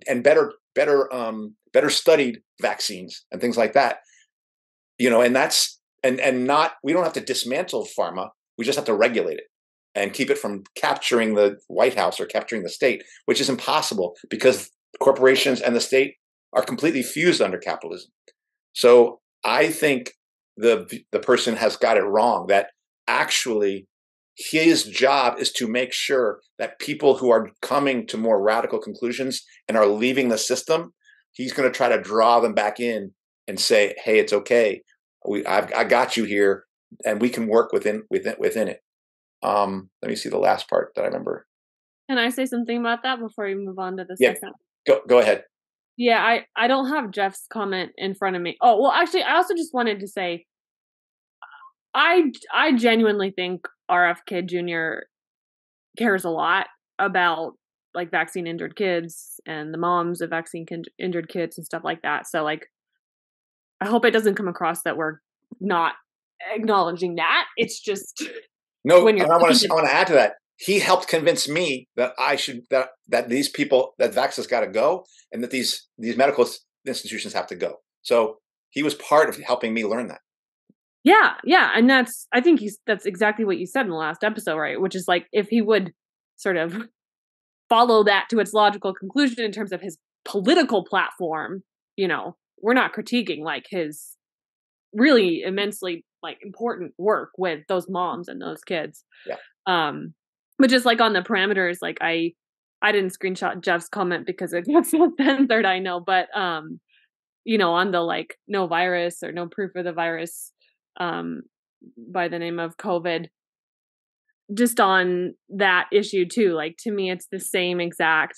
S2: better studied vaccines and things like that. And that's and not, we don't have to dismantle pharma. We just have to regulate it and keep it from capturing the White House or capturing the state, which is impossible because corporations and the state are completely fused under capitalism. So I think the person has got it wrong, that actually his job is to make sure that people who are coming to more radical conclusions and are leaving the system, he's going to try to draw them back in and say, hey, it's okay. I got you here, and we can work within it. Let me see the last part that I remember.
S3: Can I say something about that before we move on to the
S2: Yeah,
S3: second?
S2: go ahead.
S3: Yeah, I don't have Jeff's comment in front of me. Oh, well, actually, I also just wanted to say, I genuinely think RFK Jr. cares a lot about like vaccine injured kids and the moms of vaccine injured kids and stuff like that. So like, I hope it doesn't come across that we're not acknowledging that. It's just
S2: no. And I want to add to that. He helped convince me that I should that these people, that vax has got to go, and that these medical institutions have to go. So he was part of helping me learn that.
S3: Yeah, and I think that's exactly what you said in the last episode, right? Which is like, if he would sort of follow that to its logical conclusion in terms of his political platform, we're not critiquing like his really immensely like important work with those moms and those kids.
S2: Yeah.
S3: But just like on the parameters, like I didn't screenshot Jeff's comment because it gets censored, I know, but on the like no virus or no proof of the virus by the name of COVID, just on that issue too, like to me it's the same exact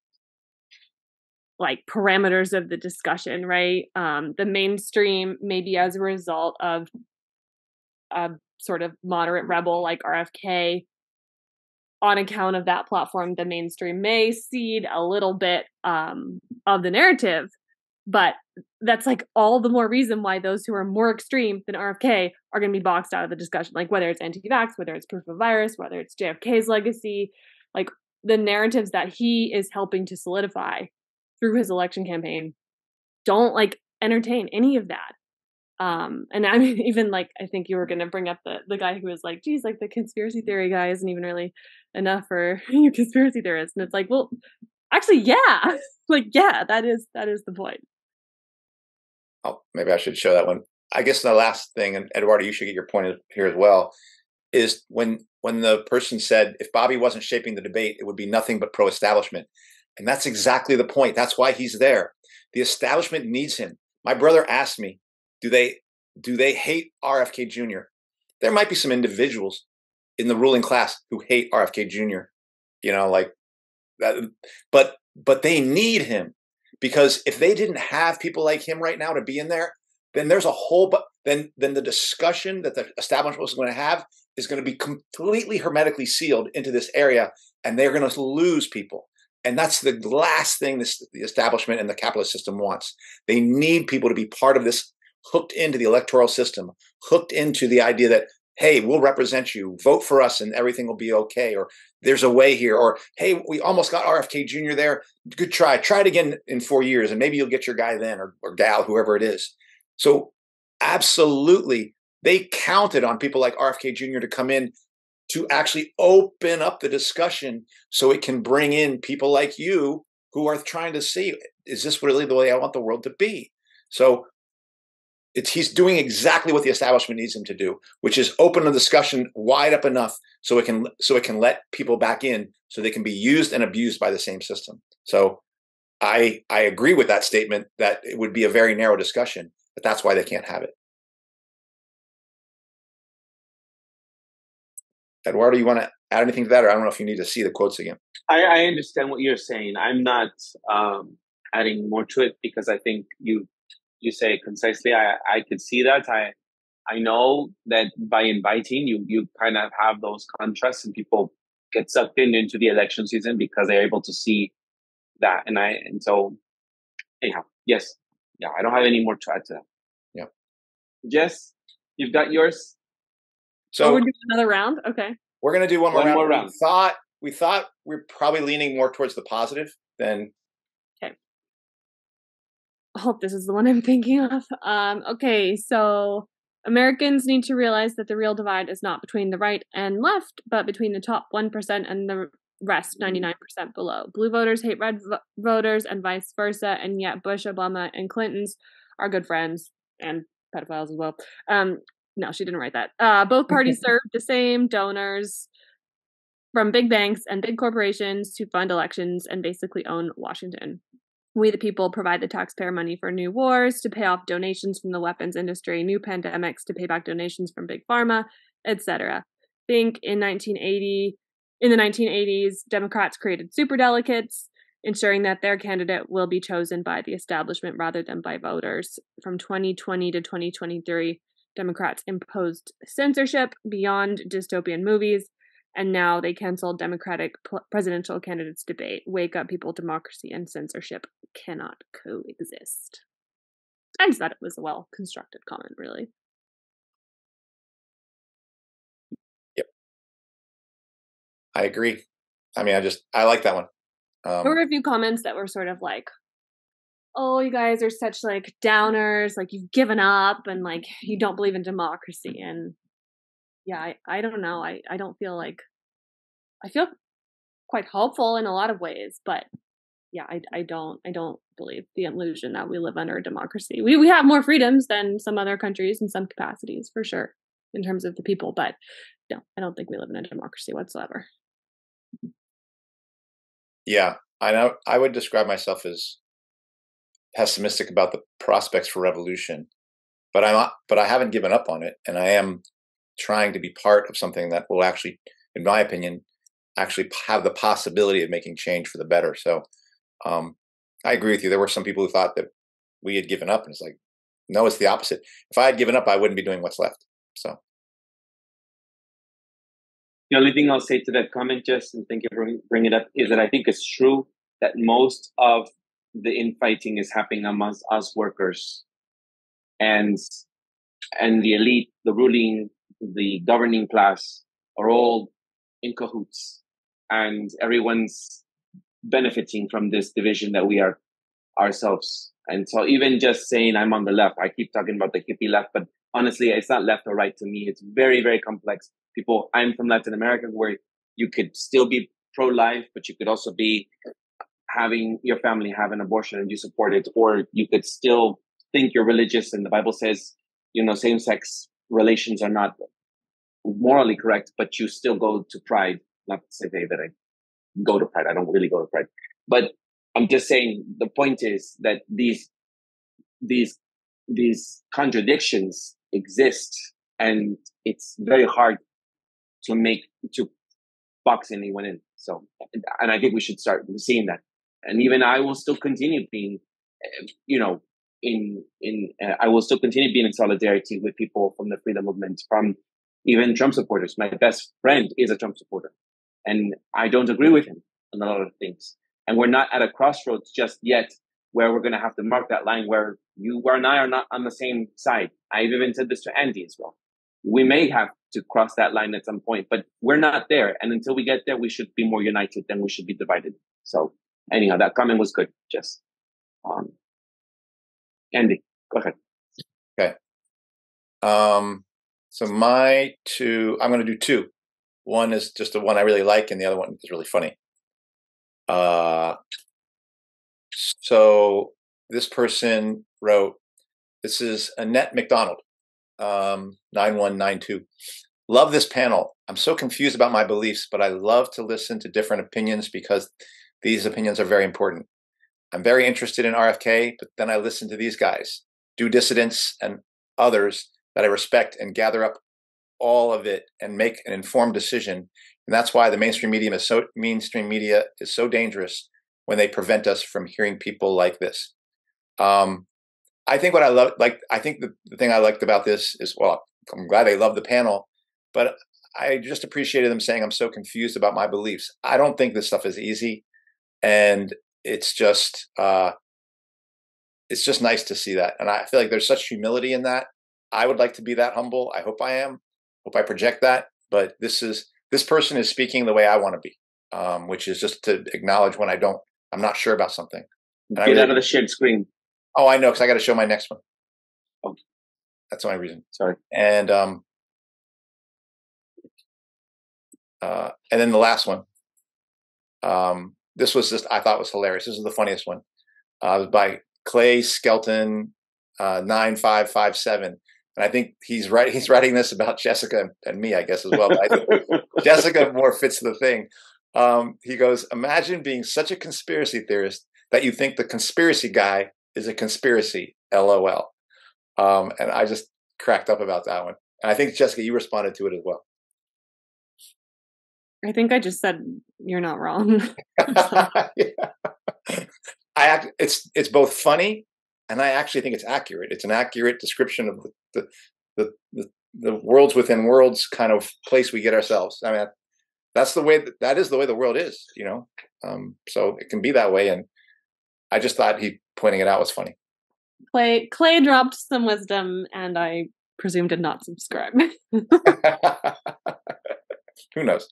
S3: like parameters of the discussion, right? The mainstream, maybe as a result of a sort of moderate rebel like RFK, on account of that platform, the mainstream may cede a little bit of the narrative, but that's like all the more reason why those who are more extreme than RFK are going to be boxed out of the discussion. Like whether it's anti-vax, whether it's proof of virus, whether it's JFK's legacy, like the narratives that he is helping to solidify through his election campaign don't like entertain any of that. And I mean, even like, I think you were going to bring up the guy who was like, geez, like the conspiracy theory guy isn't even really enough for you conspiracy theorists. And it's like, well, actually, yeah, like, yeah, that is the point.
S2: Oh, maybe I should show that one. I guess the last thing, and Eduardo, you should get your point here as well, is when the person said, if Bobby wasn't shaping the debate, it would be nothing but pro-establishment. And that's exactly the point. That's why he's there. The establishment needs him. My brother asked me, do they hate RFK Jr.? There might be some individuals in the ruling class who hate RFK Jr., like that, but they need him because if they didn't have people like him right now to be in there, then there's a whole, then the discussion that the establishment was going to have is going to be completely hermetically sealed into this area, and they're going to lose people. And that's the last thing the establishment and the capitalist system wants. They need people to be part of this, hooked into the electoral system, hooked into the idea that, hey, we'll represent you, vote for us and everything will be okay. Or there's a way here. Or, hey, we almost got RFK Jr. there. Good try. Try it again in 4 years and maybe you'll get your guy then, or gal, whoever it is. So absolutely, they counted on people like RFK Jr. to come in to actually open up the discussion so it can bring in people like you who are trying to see, is this really the way I want the world to be? So he's doing exactly what the establishment needs him to do, which is open the discussion wide up enough so it can let people back in so they can be used and abused by the same system. So I agree with that statement that it would be a very narrow discussion, but that's why they can't have it. Eduardo, you want to add anything to that, or I don't know if you need to see the quotes again.
S1: I understand what you're saying. I'm not adding more to it because I think you say it concisely. I could see that. I know that by inviting you kind of have those contrasts, and people get sucked into the election season because they're able to see that. And so anyhow, yes, yeah, I don't have any more to add to that.
S2: Yeah,
S1: Jess, you've got yours.
S3: So we're doing another round. Okay,
S2: we're gonna do one more round. We thought we're probably leaning more towards the positive than.
S3: Okay. I hope this is the one I'm thinking of. Okay, so Americans need to realize that the real divide is not between the right and left, but between the top 1% and the rest 99% below. Blue voters hate red voters and vice versa, and yet Bush, Obama, and Clintons are good friends and pedophiles as well. No, she didn't write that. Both parties serve the same donors from big banks and big corporations to fund elections and basically own Washington. We, the people, provide the taxpayer money for new wars, to pay off donations from the weapons industry, new pandemics, to pay back donations from big pharma, etc. Think in the 1980s, Democrats created superdelegates, ensuring that their candidate will be chosen by the establishment rather than by voters. From 2020 to 2023, Democrats imposed censorship beyond dystopian movies, and now they canceled Democratic presidential candidates debate. Wake up, people, democracy and censorship cannot coexist. I just thought it was a well-constructed comment, really.
S2: Yep. I agree. I mean, I like that one.
S3: There were a few comments that were sort of like, oh, you guys are such like downers, like you've given up and like you don't believe in democracy. And yeah, I don't know. I don't feel like, I feel quite hopeful in a lot of ways, but yeah, I don't believe the illusion that we live under a democracy. We have more freedoms than some other countries in some capacities, for sure, in terms of the people, but no, I don't think we live in a democracy whatsoever.
S2: Yeah, I know. I would describe myself as pessimistic about the prospects for revolution, but I haven't given up on it, and I am trying to be part of something that will actually, in my opinion, actually have the possibility of making change for the better. So I agree with you. There were some people who thought that we had given up, and it's like, no, it's the opposite. If I had given up, I wouldn't be doing what's left. So
S1: the only thing I'll say to that comment, Jess, and thank you for bringing it up, is that I think it's true that most of the infighting is happening amongst us workers, and the elite, the ruling, the governing class are all in cahoots, and everyone's benefiting from this division that we are ourselves. And so even just saying I'm on the left, I keep talking about the hippie left, but honestly, it's not left or right to me. It's very, very complex. People, I'm from Latin America, where you could still be pro-life, but you could also be having your family have an abortion and you support it, or you could still think you're religious and the Bible says, same-sex relations are not morally correct, but you still go to Pride. Not to say that I go to Pride. I don't really go to Pride, but I'm just saying the point is that these contradictions exist, and it's very hard to box anyone in. So, and I think we should start seeing that. And even I will still continue being you know, I will still continue being in solidarity with people from the freedom movement, from even Trump supporters. My best friend is a Trump supporter, and I don't agree with him on a lot of things. And we're not at a crossroads just yet where we're going to have to mark that line where you and I are not on the same side. I've even said this to Andy as well. We may have to cross that line at some point, but we're not there. And until we get there, we should be more united than we should be divided. So anyhow, that comment was good. Just, Andy, go ahead.
S2: Okay. So my two, I'm going to do two. One is just the one I really like, and the other one is really funny. So this person wrote, this is Annette McDonald, 9192. Love this panel. I'm so confused about my beliefs, but I love to listen to different opinions because these opinions are very important. I'm very interested in RFK, but then I listen to these guys, Do Dissidents and others that I respect, and gather up all of it and make an informed decision. And that's why the mainstream media is so dangerous when they prevent us from hearing people like this. I think what I love, I think the thing I liked about this is, well, I'm glad they loved the panel, but I just appreciated them saying, I'm so confused about my beliefs. I don't think this stuff is easy. And it's just nice to see that. And I feel like there's such humility in that. I would like to be that humble. I hope I am. Hope I project that. But this person is speaking the way I want to be, which is just to acknowledge when I'm not sure about something. And
S1: Get out of the shared screen.
S2: Oh, I know, because I got to show my next one.
S1: Oh,
S2: that's my reason.
S1: Sorry.
S2: And then the last one. This was just, I thought was hilarious. This is the funniest one. It was by Clay Skelton 9557. And I think he's writing this about Jessica and me, I guess, as well. But I think Jessica more fits the thing. He goes, imagine being such a conspiracy theorist that you think the conspiracy guy is a conspiracy, LOL. And I just cracked up about that one. And I think, Jessica, you responded to it as well.
S3: I think I just said, you're not wrong.
S2: Yeah. It's both funny, and I actually think it's accurate. It's an accurate description of the worlds within worlds kind of place we get ourselves. I mean, that is the way the world is, you know? So it can be that way. And I just thought he pointing it out was funny.
S3: Clay dropped some wisdom, and I presume did not subscribe.
S2: Who knows?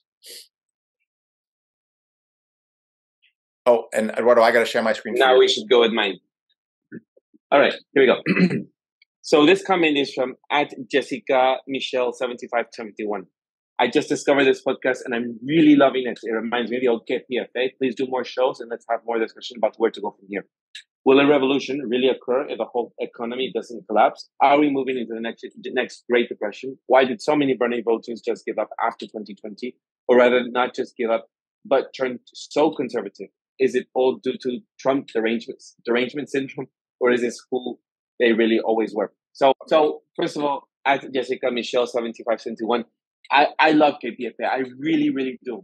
S2: Oh, and Eduardo, I got to share my screen.
S1: Now we should go with mine. All right, here we go. So this comment is from @JessicaMichelle7571. I just discovered this podcast and I'm really loving it. It reminds me of the old KPFA. Please do more shows and let's have more discussion about where to go from here. Will a revolution really occur if the whole economy doesn't collapse? Are we moving into the next Great Depression? Why did so many Bernie voters just give up after 2020? Or rather, not just give up, but turn so conservative? Is it all due to Trump derangement syndrome? Or is this who they really always were? So first of all, @JessicaMichelle7571, I love KPFA. I really, really do.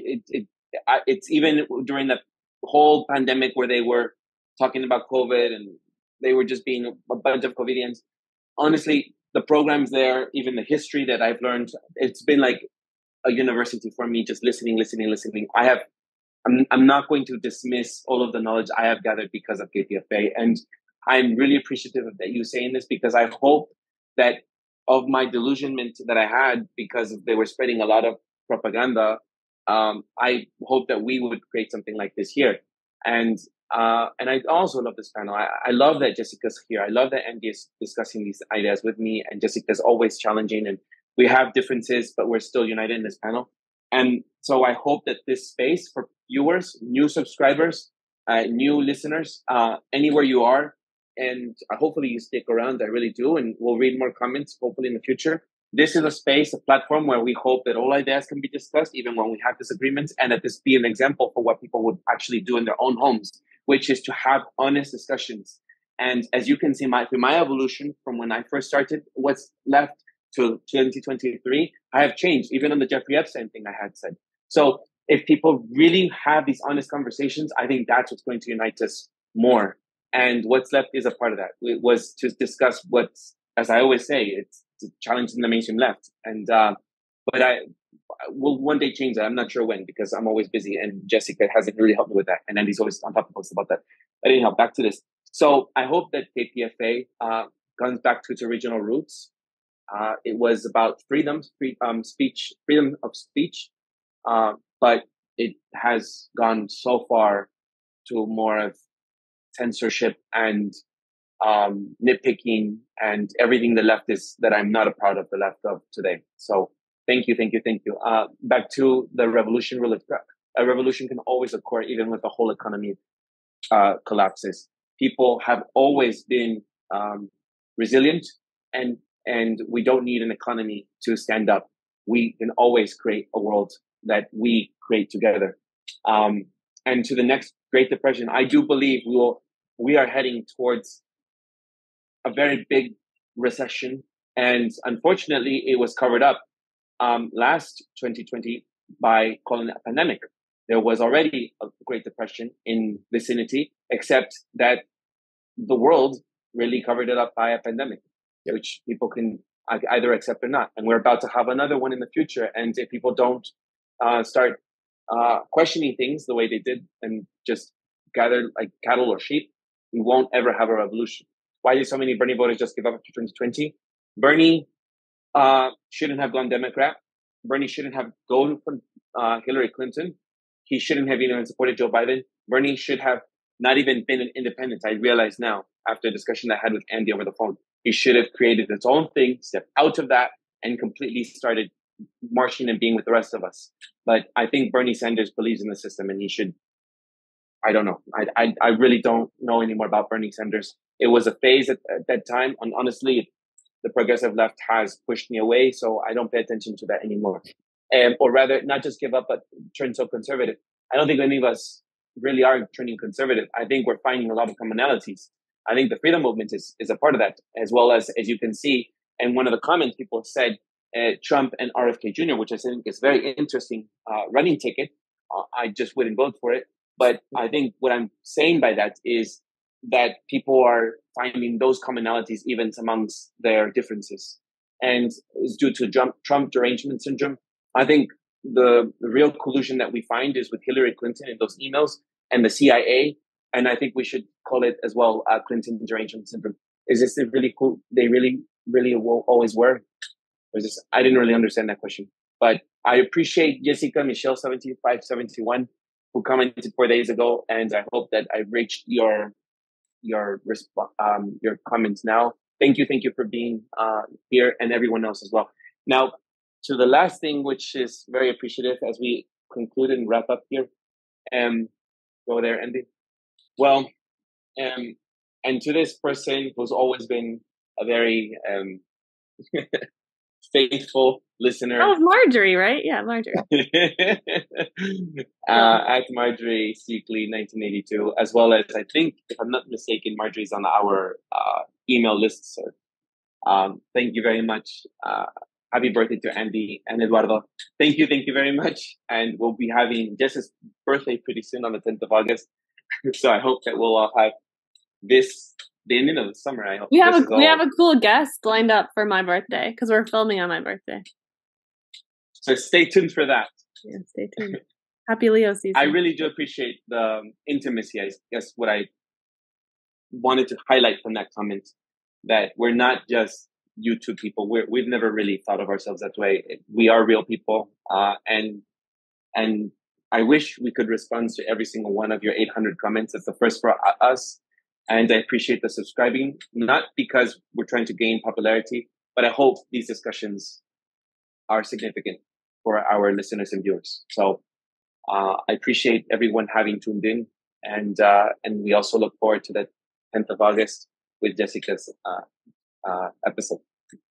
S1: It's even during the whole pandemic where they were talking about COVID and they were just being a bunch of COVIDians. Honestly, the programs there, even the history that I've learned, it's been like a university for me, just listening. I'm not going to dismiss all of the knowledge I have gathered because of KPFA. And I'm really appreciative of that you saying this, because I hope that of my delusionment that I had because they were spreading a lot of propaganda, I hope that we would create something like this here. And I also love this panel. I love that Jessica's here. I love that Andy is discussing these ideas with me, and Jessica's always challenging, and we have differences, but we're still united in this panel. And so I hope that this space for viewers, new subscribers, new listeners, anywhere you are, and hopefully you stick around. I really do. And we'll read more comments, hopefully in the future. This is a space, a platform where we hope that all ideas can be discussed, even when we have disagreements, and that this be an example for what people would actually do in their own homes, which is to have honest discussions. And as you can see, through my evolution from when I first started, what's left to 2023, I have changed, even on the Jeffrey Epstein thing I had said. So if people really have these honest conversations, I think that's what's going to unite us more. And what's left is a part of that. It was to discuss what's, as I always say, it's challenging the mainstream left. And but I will one day change that. I'm not sure when, because I'm always busy, and Jessica hasn't really helped me with that. And Andy's always on top of us about that. But anyhow, back to this. So I hope that KPFA comes back to its original roots. It was about freedom of speech, but it has gone so far to more of censorship and nitpicking and everything the left is that I'm not a proud of the left of today. So thank you. Back to the revolution. A revolution can always occur even with the whole economy collapses. People have always been resilient, and we don't need an economy to stand up. We can always create a world that we create together. And to the next Great Depression, I do believe we are heading towards a very big recession. And unfortunately, it was covered up last 2020 by calling it a pandemic. There was already a Great Depression in vicinity, except that the world really covered it up by a pandemic, which people can either accept or not. And we're about to have another one in the future. And if people don't start questioning things the way they did and just gather like cattle or sheep, we won't ever have a revolution. Why did so many Bernie voters just give up after 2020? Bernie shouldn't have gone Democrat. Bernie shouldn't have gone for Hillary Clinton. He shouldn't have even supported Joe Biden. Bernie should have not even been an independent. I realize now, after a discussion I had with Andy over the phone, he should have created its own thing, stepped out of that, and completely started marching and being with the rest of us. But I think Bernie Sanders believes in the system, and he should. I don't know. I really don't know anymore about Bernie Sanders. It was a phase at that time, and honestly, the progressive left has pushed me away, so I don't pay attention to that anymore. Or rather, not just give up, but turn so conservative. I don't think any of us really are turning conservative. I think we're finding a lot of commonalities. I think the freedom movement is a part of that, as well as you can see. And one of the comments people said, Trump and RFK Jr., which I think is very interesting running ticket. I just wouldn't vote for it. But I think what I'm saying by that is that people are finding those commonalities even amongst their differences. And it's due to Trump derangement syndrome. I think the real collusion that we find is with Hillary Clinton and those emails and the CIA. And I think we should call it as well Clinton derangement syndrome. Is this really cool? They really always were? Or just, I didn't really understand that question. But I appreciate Jessica Michelle 7571 who commented 4 days ago, and I hope that I reached your comments now. Thank you for being here, and everyone else as well. Now, to the last thing, which is very appreciative as we conclude and wrap up here. Go there, Andy. Well, and to this person who's always been a very faithful listener.
S3: Oh, Marjorie, right? Yeah, Marjorie.
S1: At Marjorie Seekley 1982, as well as, I think, if I'm not mistaken, Marjorie's on our email list, sir. Thank you very much. Happy birthday to Andy and Eduardo. Thank you very much. And we'll be having Jess's birthday pretty soon on the 10th of August. So I hope that we'll all have this, the ending of the summer. I hope
S3: we have a cool guest lined up for my birthday because we're filming on my birthday.
S1: So stay tuned for that.
S3: Yeah, stay tuned. Happy Leo season.
S1: I really do appreciate the intimacy. I guess what I wanted to highlight from that comment, that we're not just YouTube people. We've never really thought of ourselves that way. We are real people, and I wish we could respond to every single one of your 800 comments. It's the first for us, and I appreciate the subscribing. Not because we're trying to gain popularity, but I hope these discussions are significant for our listeners and viewers. So I appreciate everyone having tuned in, and we also look forward to the 10th of August with Jessica's episode.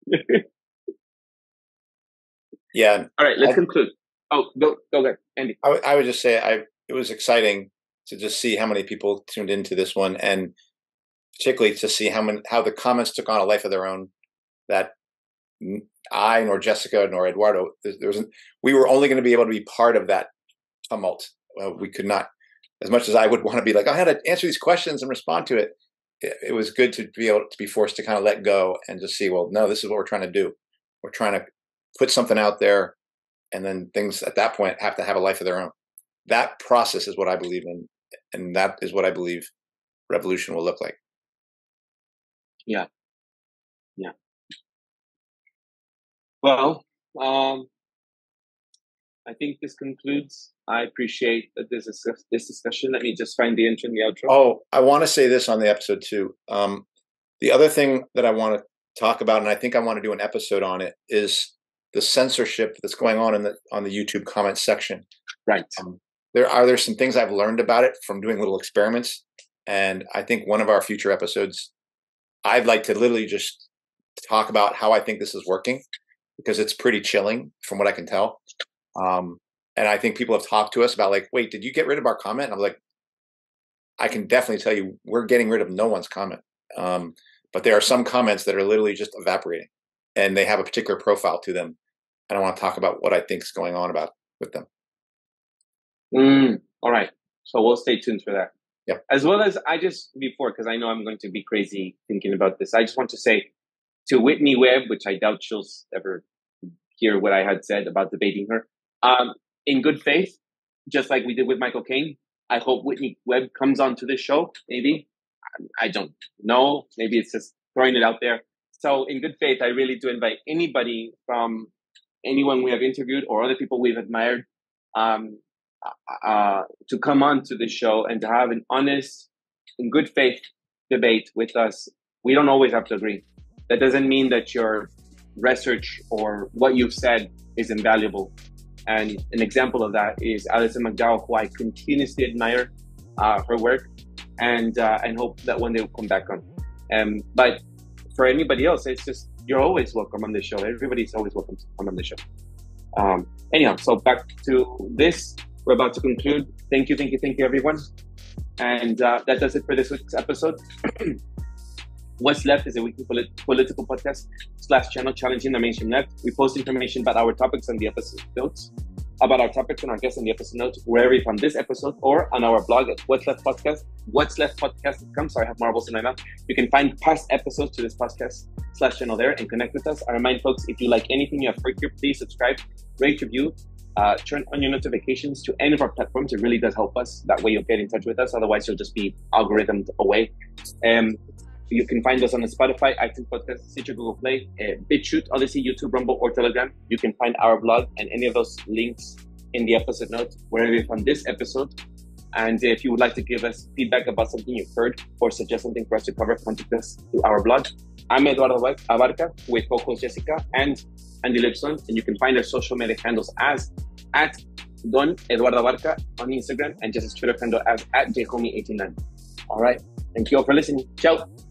S2: Yeah.
S1: All right, let's conclude. Oh, go ahead, Andy.
S2: I would just say it was exciting to just see how many people tuned into this one, and particularly to see how the comments took on a life of their own. That I nor Jessica nor Eduardo, we were only going to be able to be part of that tumult. We could not, as much as I would want to be like, I had to answer these questions and respond to it. it was good to be able to be forced to kind of let go and just see, well, no, this is what we're trying to do. We're trying to put something out there, and then things at that point have to have a life of their own. That process is what I believe in, and that is what I believe revolution will look like.
S1: Yeah. Well, I think this concludes. I appreciate this discussion. Let me just find the intro and the outro.
S2: Oh, I want to say this on the episode too. The other thing that I want to talk about, and I think I want to do an episode on it, is the censorship that's going on on the YouTube comment section.
S1: Right.
S2: There's some things I've learned about it from doing little experiments, and I think one of our future episodes, I'd like to literally just talk about how I think this is working, because it's pretty chilling from what I can tell. And I think people have talked to us about like, wait, did you get rid of our comment? And I'm like, I can definitely tell you we're getting rid of no one's comment. But there are some comments that are literally just evaporating, and they have a particular profile to them. And I want to talk about what I think is going on with them.
S1: All right. So we'll stay tuned for that.
S2: Yeah.
S1: As well as before, because I know I'm going to be crazy thinking about this, I just want to say to Whitney Webb, which I doubt she'll ever hear what I had said about debating her, in good faith, just like we did with Michael Kane, I hope Whitney Webb comes onto this show. Maybe. I don't know. Maybe it's just throwing it out there. So in good faith, I really do invite anybody from anyone we have interviewed or other people we've admired to come on to this show and to have an honest, in good faith debate with us. We don't always have to agree. That doesn't mean that your research or what you've said is invaluable. And an example of that is Alison McDowell, who I continuously admire her work, and hope that one day will come back on. But for anybody else, it's just, you're always welcome on the show. Everybody's always welcome to come on the show. Anyhow, so back to this. We're about to conclude. Thank you, everyone. And that does it for this week's episode. What's Left is a weekly political podcast / channel challenging the mainstream left. We post information about our topics on the episode notes, about our topics and our guests on the episode notes, wherever you found this episode, or on our blog at What's Left Podcast.com. Sorry, I have marbles in my mouth. You can find past episodes to this podcast / channel there and connect with us. I remind folks, if you like anything you have heard here, please subscribe, rate, review, turn on your notifications to any of our platforms. It really does help us. That way you'll get in touch with us. Otherwise, you'll just be algorithmed away. You can find us on the Spotify, iTunes Podcast, Stitcher, Google Play, Bitchute, Odysee, YouTube, Rumble, or Telegram. You can find our blog and any of those links in the episode notes, wherever you found this episode. And if you would like to give us feedback about something you've heard or suggest something for us to cover, contact us through our blog. I'm Eduardo Abarca with co-host Jessica and Andy Lipson, and you can find our social media handles as at Don Eduardo Abarca on Instagram and Jess's Twitter handle as at jhomie89. All right. Thank you all for listening. Ciao.